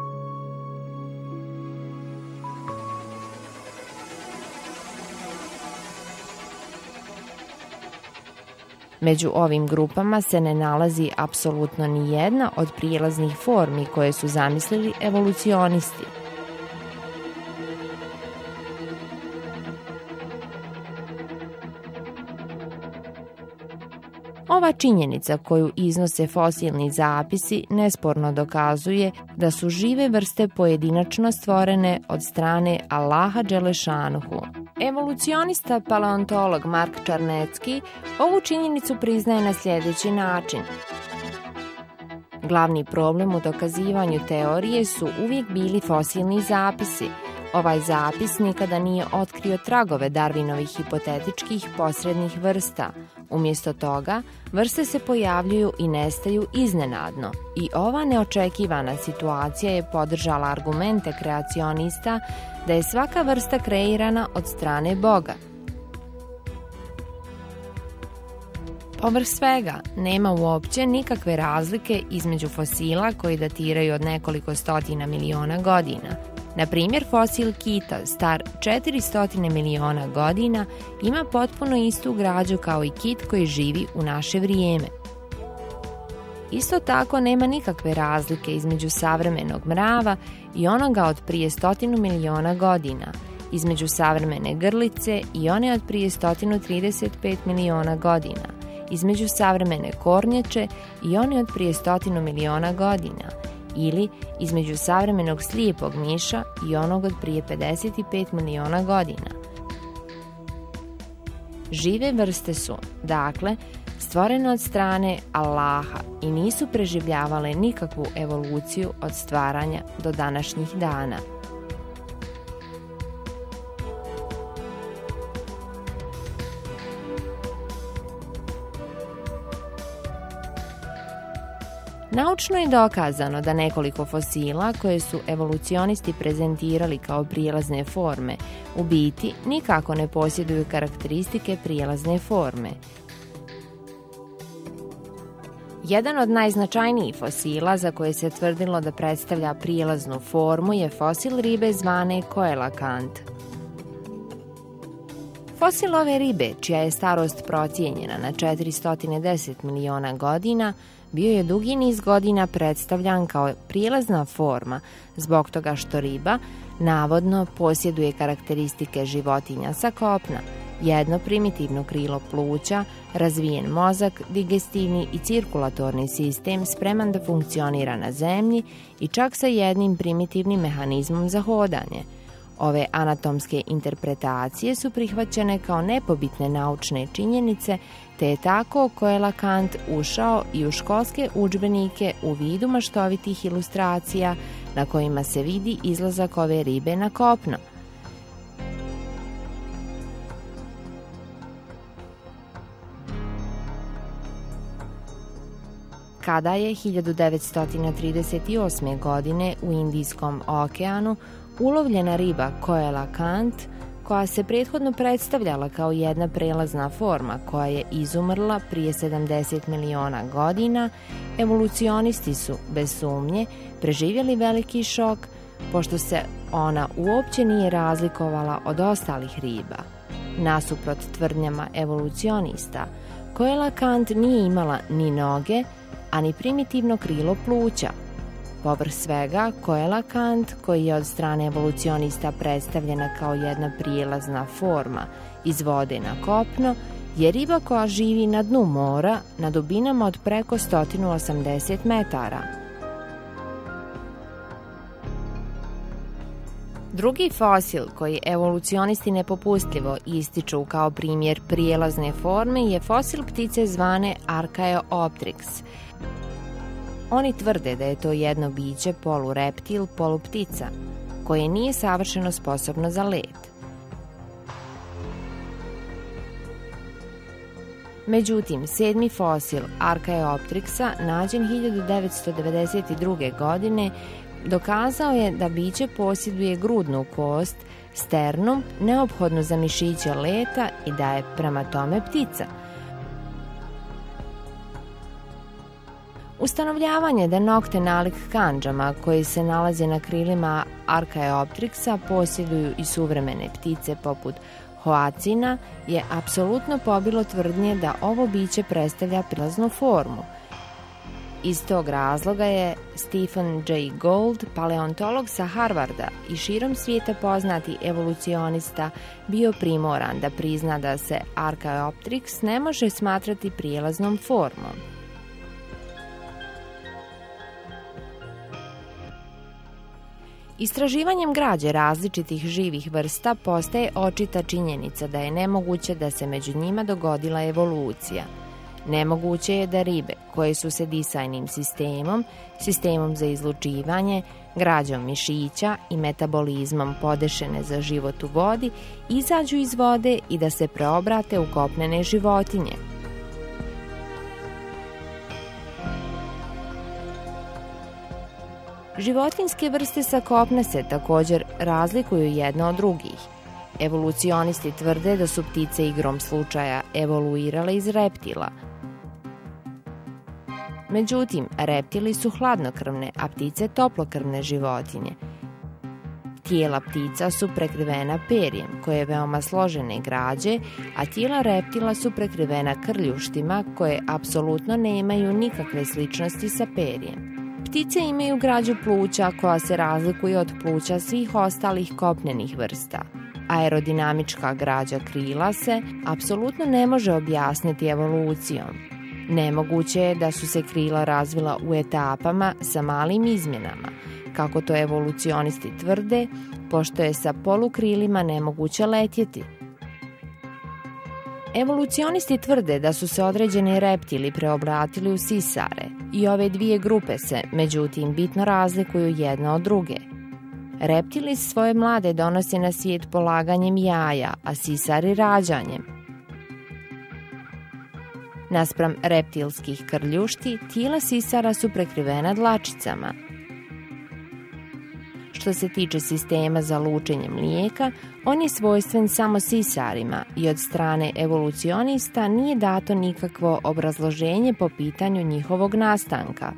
S1: Među ovim grupama se ne nalazi apsolutno ni jedna od prijelaznih formi koje su zamislili evolucionisti. Ova činjenica koju iznose fosilni zapisi nesporno dokazuje da su žive vrste pojedinačno stvorene od strane Allaha Đelešanuhu. Evolucionista paleontolog Mark Čarnecki ovu činjenicu priznaje na sljedeći način. Glavni problem u dokazivanju teorije su uvijek bili fosilni zapisi. Ovaj zapis nikada nije otkrio tragove Darwinovih hipotetičkih posrednih vrsta. Umjesto toga, vrste se pojavljuju i nestaju iznenadno. I ova neočekivana situacija je podržala argumente kreacionista da je svaka vrsta kreirana od strane Boga. Povrh svega, nema uopće nikakve razlike između fosila koji datiraju od nekoliko stotina miliona godina. Na primjer, fosil kita, star 400 miliona godina, ima potpuno istu građu kao i kit koji živi u naše vrijeme. Isto tako nema nikakve razlike između savremenog mrava i onoga od prije 100 miliona godina, između savremene grlice i one od prije 135 miliona godina, između savremene kornjače i one od prije 100 miliona godina, ili između savremenog slijepog miša i onog od prije 55 miliona godina. Žive vrste su, dakle, stvorene od strane Allaha i nisu preživljavale nikakvu evoluciju od stvaranja do današnjih dana. Naučno je dokazano da nekoliko fosila koje su evolucionisti prezentirali kao prijelazne forme u biti nikako ne posjeduju karakteristike prijelazne forme. Jedan od najznačajnijih fosila za koje se tvrdilo da predstavlja prijelaznu formu je fosil ribe zvane koelakant. Fosil ove ribe, čija je starost procijenjena na 410 miliona godina, bio je dugi niz godina predstavljan kao prijelazna forma zbog toga što riba navodno posjeduje karakteristike životinja sa kopna, jedno primitivno krilo pluća, razvijen mozak, digestivni i cirkulatorni sistem spreman da funkcionira na zemlji i čak sa jednim primitivnim mehanizmom za hodanje. Ove anatomske interpretacije su prihvaćene kao nepobitne naučne činjenice, te je tako koelakant ušao i u školske udžbenike u vidu maštovitih ilustracija na kojima se vidi izlazak ove ribe na kopno. Kada je 1938. godine u Indijskom okeanu ulovljena riba koelakant, koja se prethodno predstavljala kao jedna prelazna forma koja je izumrla prije 70 miliona godina, evolucionisti su, bez sumnje, preživjeli veliki šok, pošto se ona uopće nije razlikovala od ostalih riba. Nasuprot tvrdnjama evolucionista, koelakant nije imala ni noge, a ni primitivno krilo pluća. Povrh svega, koelakant, koji je od strane evolucionista predstavljena kao jedna prijelazna forma iz vode na kopno, je riba koja živi na dnu mora na dubinama od preko 180 metara. Drugi fosil koji evolucionisti nepopustljivo ističu kao primjer prijelazne forme je fosil ptice zvane Archaeopteryx. Oni tvrde da je to jedno biće polureptil, poluptica, koje nije savršeno sposobno za let. Međutim, sedmi fosil Archaeopteryxa, nađen 1992. godine, dokazao je da biće posjeduje grudnu kost, sternum, neophodnu za mišiće leta i da je prema tome ptica. Ustanovljavanje da nokte nalik kandžama koji se nalaze na krilima Archaeopteryxa posjeduju i suvremene ptice poput hoacina je apsolutno pobilo tvrdnje da ovo biće predstavlja prilaznu formu. Iz tog razloga je Stephen Jay Gould, paleontolog sa Harvarda i širom svijeta poznati evolucionista, bio primoran da prizna da se Archaeopteryx ne može smatrati prijelaznom formom. Istraživanjem građe različitih živih vrsta postaje očita činjenica da je nemoguće da se među njima dogodila evolucija. Nemoguće je da ribe koje su se disajnim sistemom, sistemom za izlučivanje, građom mišića i metabolizmom podešene za život u vodi, izađu iz vode i da se preobrate u kopnene životinje. Životinjske vrste sa kopna se također razlikuju jedne od drugih. Evolucionisti tvrde da su ptice igrom slučaja evoluirale iz reptila. Međutim, reptili su hladnokrvne, a ptice toplokrvne životinje. Tijela ptica su prekrivena perjem, koje je veoma složene građe, a tijela reptila su prekrivena krljuštima, koje apsolutno nemaju nikakve sličnosti sa perjem. Ptice imaju građu pluća koja se razlikuje od pluća svih ostalih kopnenih vrsta. Aerodinamička građa krila se apsolutno ne može objasniti evolucijom. Nemoguće je da su se krila razvila u etapama sa malim izmjenama, kako to evolucionisti tvrde, pošto je sa polukrilima nemoguće letjeti. Evolucionisti tvrde da su se određeni reptili preobratili u sisare i ove dvije grupe se, međutim, bitno razlikuju jedna od druge. Reptili svoje mlade donose na svijet polaganjem jaja, a sisari rađanjem. Naspram reptilskih krljušti, tijela sisara su prekrivena dlačicama. Što se tiče sistema za lučenje mlijeka, on je svojstven samo sisarima i od strane evolucionista nije dato nikakvo obrazloženje po pitanju njihovog nastanka.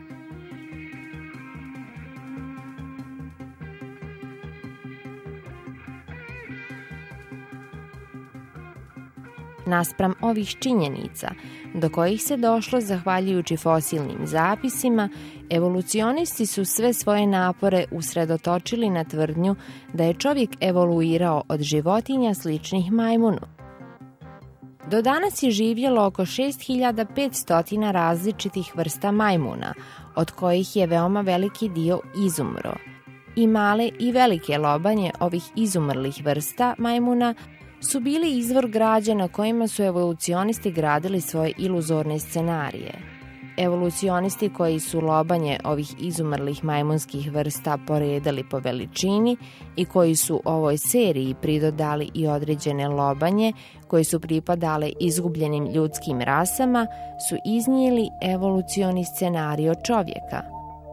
S1: Naspram ovih činjenica, do kojih se došlo zahvaljujući fosilnim zapisima, evolucionisti su sve svoje napore usredotočili na tvrdnju da je čovjek evoluirao od životinja sličnih majmunu. Do danas je živjelo oko 6500 različitih vrsta majmuna, od kojih je veoma veliki dio izumro. I male i velike lobanje ovih izumrlih vrsta majmuna su bili izvor građe na kojima su evolucionisti gradili svoje iluzorne scenarije. Evolucionisti koji su lobanje ovih izumrlih majmunskih vrsta poredali po veličini i koji su ovoj seriji pridodali i određene lobanje koje su pripadale izgubljenim ljudskim rasama, su iznijeli evolucioni scenario čovjeka.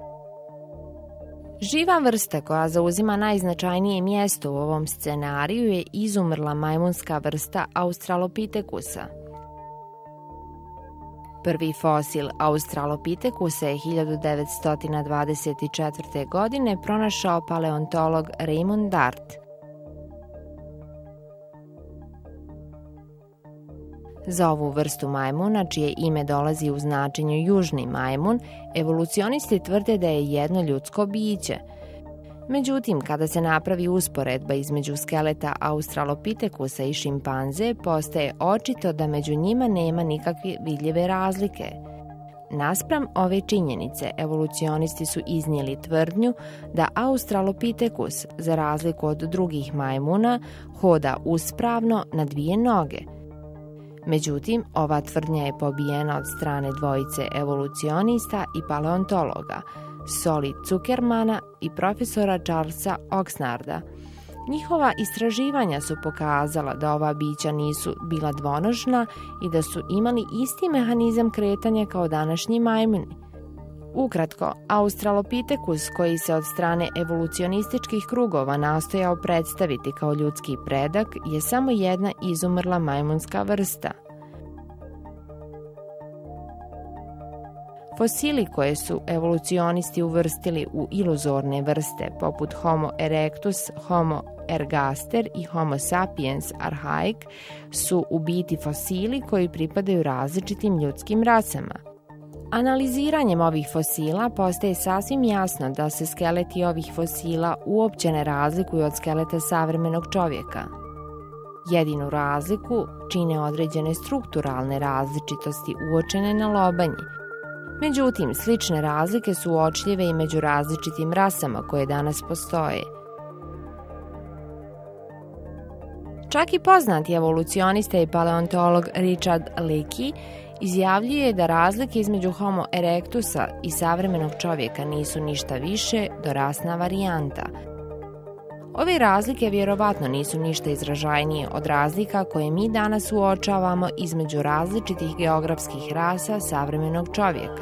S1: Živa vrsta koja zauzima najznačajnije mjesto u ovom scenariju je izumrla majmunska vrsta Australopithekusa. Prvi fosil Australopithekusa je 1924. godine pronašao paleontolog Raymond Dart. Za ovu vrstu majmuna, čije ime dolazi u značenju južni majmun, evolucionisti tvrde da je jedno ljudsko biće. Međutim, kada se napravi usporedba između skeleta Australopithekusa i šimpanze, postaje očito da među njima nema nikakve vidljive razlike. Naspram ove činjenice, evolucionisti su iznijeli tvrdnju da Australopithecus, za razliku od drugih majmuna, hoda uspravno na dvije noge. Međutim, ova tvrdnja je pobijena od strane dvojice evolucionista i paleontologa, Solly Zuckermana i profesora Charlesa Oxnarda. Njihova istraživanja su pokazala da ova bića nisu bila dvonožna i da su imali isti mehanizam kretanja kao današnji majmuni. Ukratko, Australopithecus, koji se od strane evolucionističkih krugova nastojao predstaviti kao ljudski predak, je samo jedna izumrla majmunska vrsta. Fosili koje su evolucionisti uvrstili u iluzorne vrste, poput Homo erectus, Homo ergaster i Homo sapiens arhaic, su u biti fosili koji pripadaju različitim ljudskim rasama. Analiziranjem ovih fosila postaje sasvim jasno da se skeleti ovih fosila uopće ne razlikuju od skeleta savremenog čovjeka. Jedinu razliku čine određene strukturalne različitosti uočene na lobanji. Međutim, slične razlike su uočljive i među različitim rasama koje danas postoje. Čak i poznati evolucionista i paleontolog Richard Leakey izjavljuje da razlike između Homo erectusa i savremenog čovjeka nisu ništa više do rasna varijanta. Ove razlike vjerovatno nisu ništa izražajnije od razlika koje mi danas uočavamo između različitih geografskih rasa savremenog čovjeka.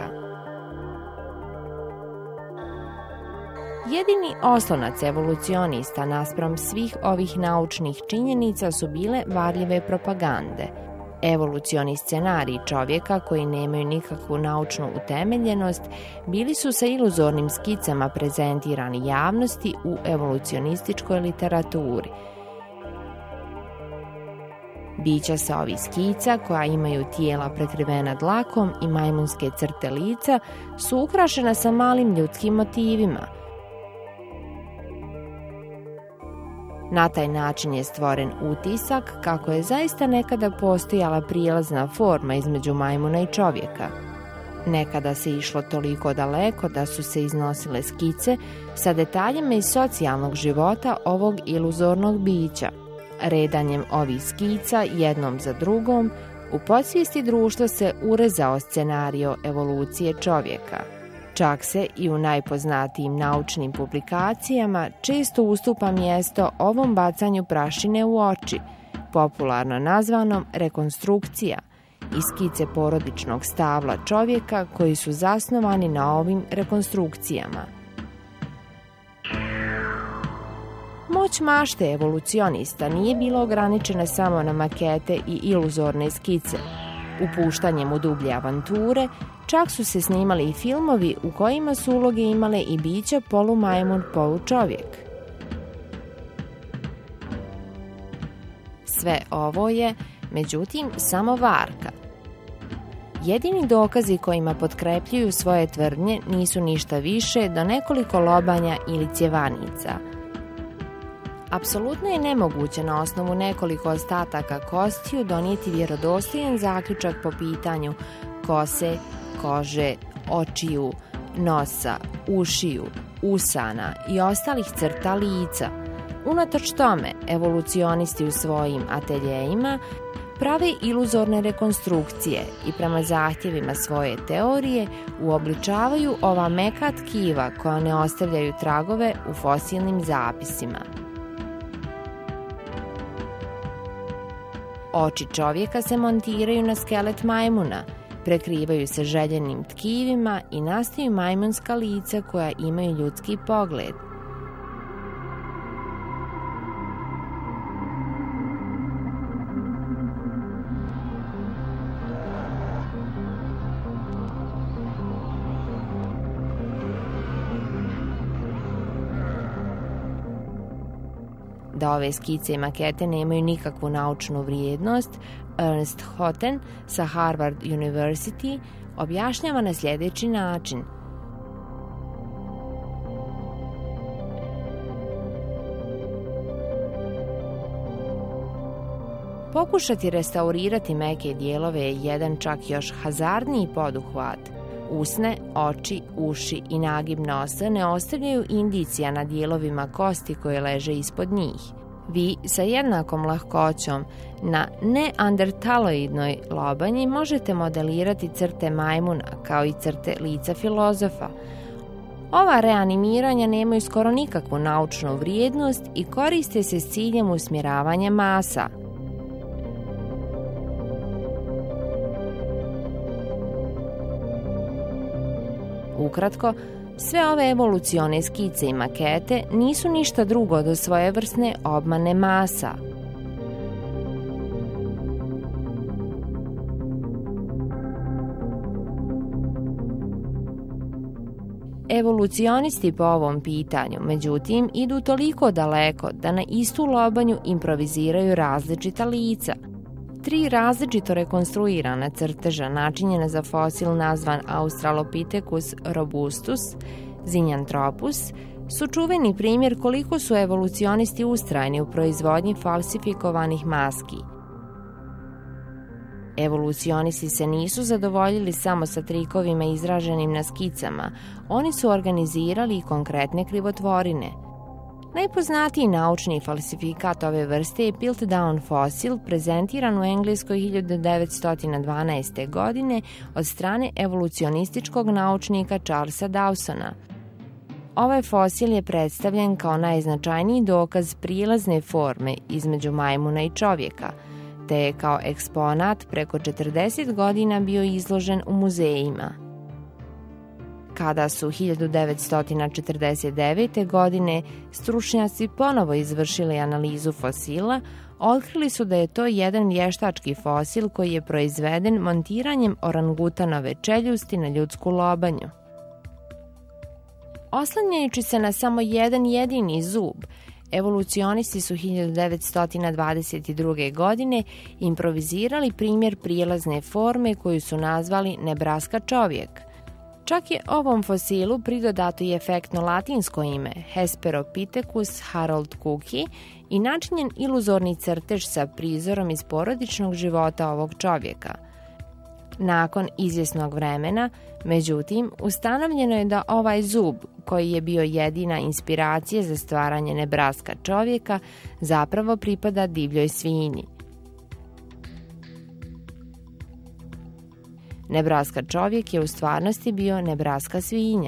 S1: Jedini oslonac evolucionista naspram svih ovih naučnih činjenica su bile varljive propagande. Evolucioni scenariji čovjeka koji nemaju nikakvu naučnu utemeljenost bili su sa iluzornim skicama prezentirani javnosti u evolucionističkoj literaturi. Bića sa ovih skica, koja imaju tijela prekrivena dlakom i majmunske crte lica, su ukrašena sa malim ljudskim motivima. Na taj način je stvoren utisak kako je zaista nekada postojala prijelazna forma između majmuna i čovjeka. Nekada se išlo toliko daleko da su se iznosile skice sa detaljima iz socijalnog života ovog iluzornog bića. Redanjem ovih skica jednom za drugom, u podsvijesti društva se urezao scenario evolucije čovjeka. Čak se i u najpoznatijim naučnim publikacijama često ustupa mjesto ovom bacanju prašine u oči, popularno nazvanom rekonstrukcija, i skice porodičnog stabla čovjeka koji su zasnovani na ovim rekonstrukcijama. Moć mašte evolucionista nije bila ograničena samo na makete i iluzorne skice. Upuštanjem u dublje avanture, čak su se snimali i filmovi u kojima su uloge imale i bića polumajmun, polučovjek. Sve ovo je, međutim, samo varka. Jedini dokazi kojima potkrepljuju svoje tvrdnje nisu ništa više do nekoliko lobanja ili cjevanica. Apsolutno je nemoguće na osnovu nekoliko ostataka kostiju donijeti vjerodostojan zaključak po pitanju kose, kože, očiju, nosa, ušiju, usana i ostalih crta lica. Unatoč tome, evolucionisti u svojim ateljejima prave iluzorne rekonstrukcije i prema zahtjevima svoje teorije uobličavaju ova meka tkiva koja ne ostavljaju tragove u fosilnim zapisima. Oči čovjeka se montiraju na skelet majmuna, prekrivaju se željenim tkivima i nastaju majmunska lica koja imaju ljudski pogled. Da ove skice i makete nemaju nikakvu naučnu vrijednost, Ernst Hotten sa Harvard University objašnjava na sljedeći način. Pokušati restaurirati meke dijelove je jedan čak još hazardniji poduhvat. Usne, oči, uši i nagib nosa ne ostavljaju indicija na dijelovima kosti koje leže ispod njih. Vi sa jednakom lahkoćom na neandertaloidnoj lobanji možete modelirati crte majmuna kao i crte lica filozofa. Ova reanimiranja nemaju skoro nikakvu naučnu vrijednost i koriste se s ciljem usmjeravanja masa. Ukratko, sve ove evolucione skice i makete nisu ništa drugo do svojevrsne obmane masa. Evolucionisti po ovom pitanju, međutim, idu toliko daleko da na istu lobanju improviziraju različita lica. 3 različito rekonstruirana crteža načinjena za fosil nazvan Australopithecus robustus, Zinjanthropus, su čuveni primjer koliko su evolucionisti ustrajni u proizvodnji falsifikovanih maski. Evolucionisti se nisu zadovoljili samo sa trikovima izraženim na skicama, oni su organizirali i konkretne krivotvorine. Najpoznatiji naučni falsifikat ove vrste je Piltdown fosil, prezentiran u Engleskoj 1912. godine od strane evolucionističkog naučnika Charlesa Dawsona. Ovaj fosil je predstavljen kao najznačajniji dokaz prijelazne forme između majmuna i čovjeka, te je kao eksponat preko 40 godina bio izložen u muzejima. Kada su 1949. godine stručnjaci ponovo izvršili analizu fosila, otkrili su da je to jedan vještački fosil koji je proizveden montiranjem orangutanove čeljusti na ljudsku lobanju. Oslanjajući se na samo jedan jedini zub, evolucionisti su 1922. godine improvizirali primjer prijelazne forme koju su nazvali Nebraska čovjek. Čak je ovom fosilu pridodato i efektno latinsko ime Hesperopithecus Harold Cooke i načinjen iluzorni crtež sa prizorom iz porodičnog života ovog čovjeka. Nakon izvjesnog vremena, međutim, ustanovljeno je da ovaj zub, koji je bio jedina inspiracija za stvaranje Nebraska čovjeka, zapravo pripada divljoj svinji. Nebraska čovjek je u stvarnosti bio Nebraska svinja.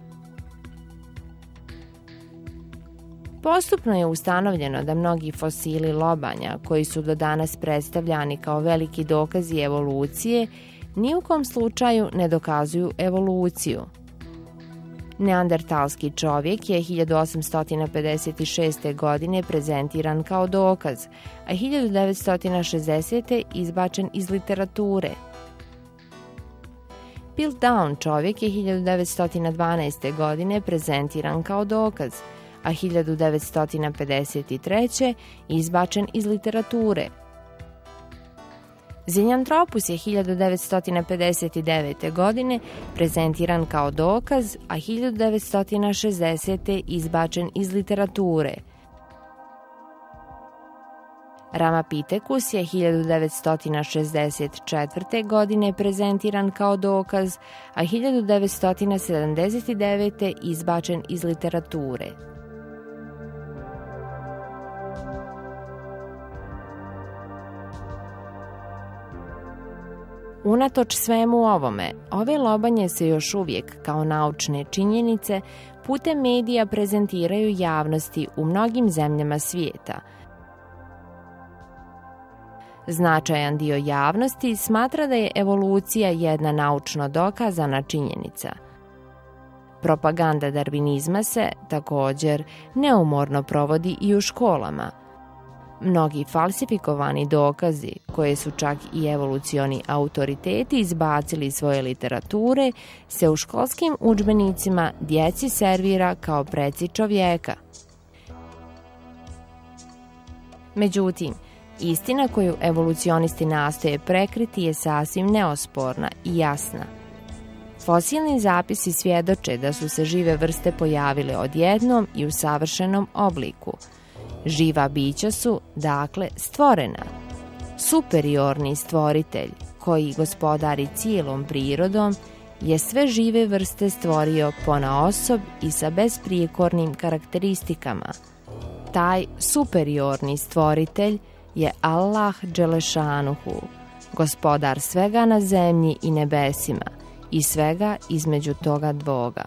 S1: Postupno je ustanovljeno da mnogi fosili lobanja, koji su do danas predstavljani kao veliki dokazi evolucije, ni u kom slučaju ne dokazuju evoluciju. Neandertalski čovjek je 1856. godine prezentiran kao dokaz, a 1960. izbačen iz literature. Piltdown čovjek je 1912. godine prezentiran kao dokaz, a 1953. izbačen iz literature. Zinjanthropus je 1959. godine prezentiran kao dokaz, a 1960. izbačen iz literature. Ramapithecus je 1964. godine prezentiran kao dokaz, a 1979. izbačen iz literature. Unatoč svemu ovome, ove lobanje se još uvijek kao naučne činjenice putem medija prezentiraju javnosti u mnogim zemljama svijeta. Značajan dio javnosti smatra da je evolucija jedna naučno dokazana činjenica. Propaganda darvinizma se, također, neumorno provodi i u školama. Mnogi falsifikovani dokazi, koje su čak i evolucioni autoriteti izbacili iz svoje literature, se u školskim udžbenicima djeci servira kao preci čovjeka. Međutim, istina koju evolucionisti nastoje prekriti je sasvim neosporna i jasna. Fosilni zapisi svjedoče da su se žive vrste pojavile odjednom i u savršenom obliku. Živa bića su, dakle, stvorena. Superiorni stvoritelj, koji gospodari cijelom prirodom, je sve žive vrste stvorio ponaosob i sa besprijekornim karakteristikama. Taj superiorni stvoritelj je Allah Đelešanuhu, gospodar svega na zemlji i nebesima i svega između toga dvoga.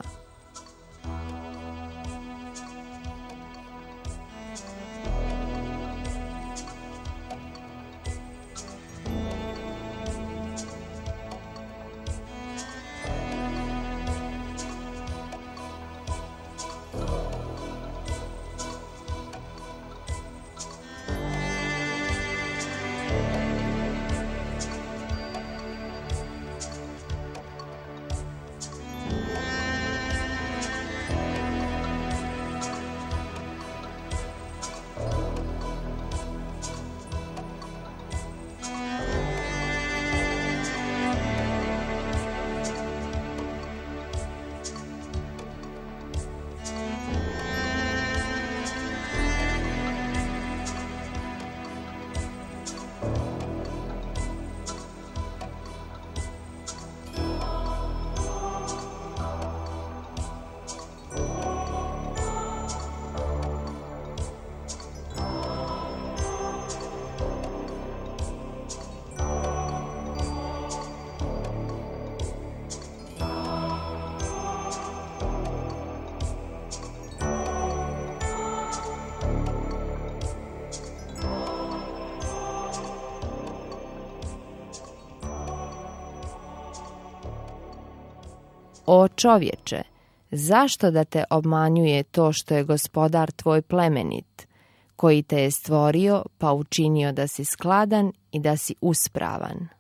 S1: O čovječe, zašto da te obmanjuje to što je gospodar tvoj plemenit, koji te je stvorio pa učinio da si skladan i da si uspravan?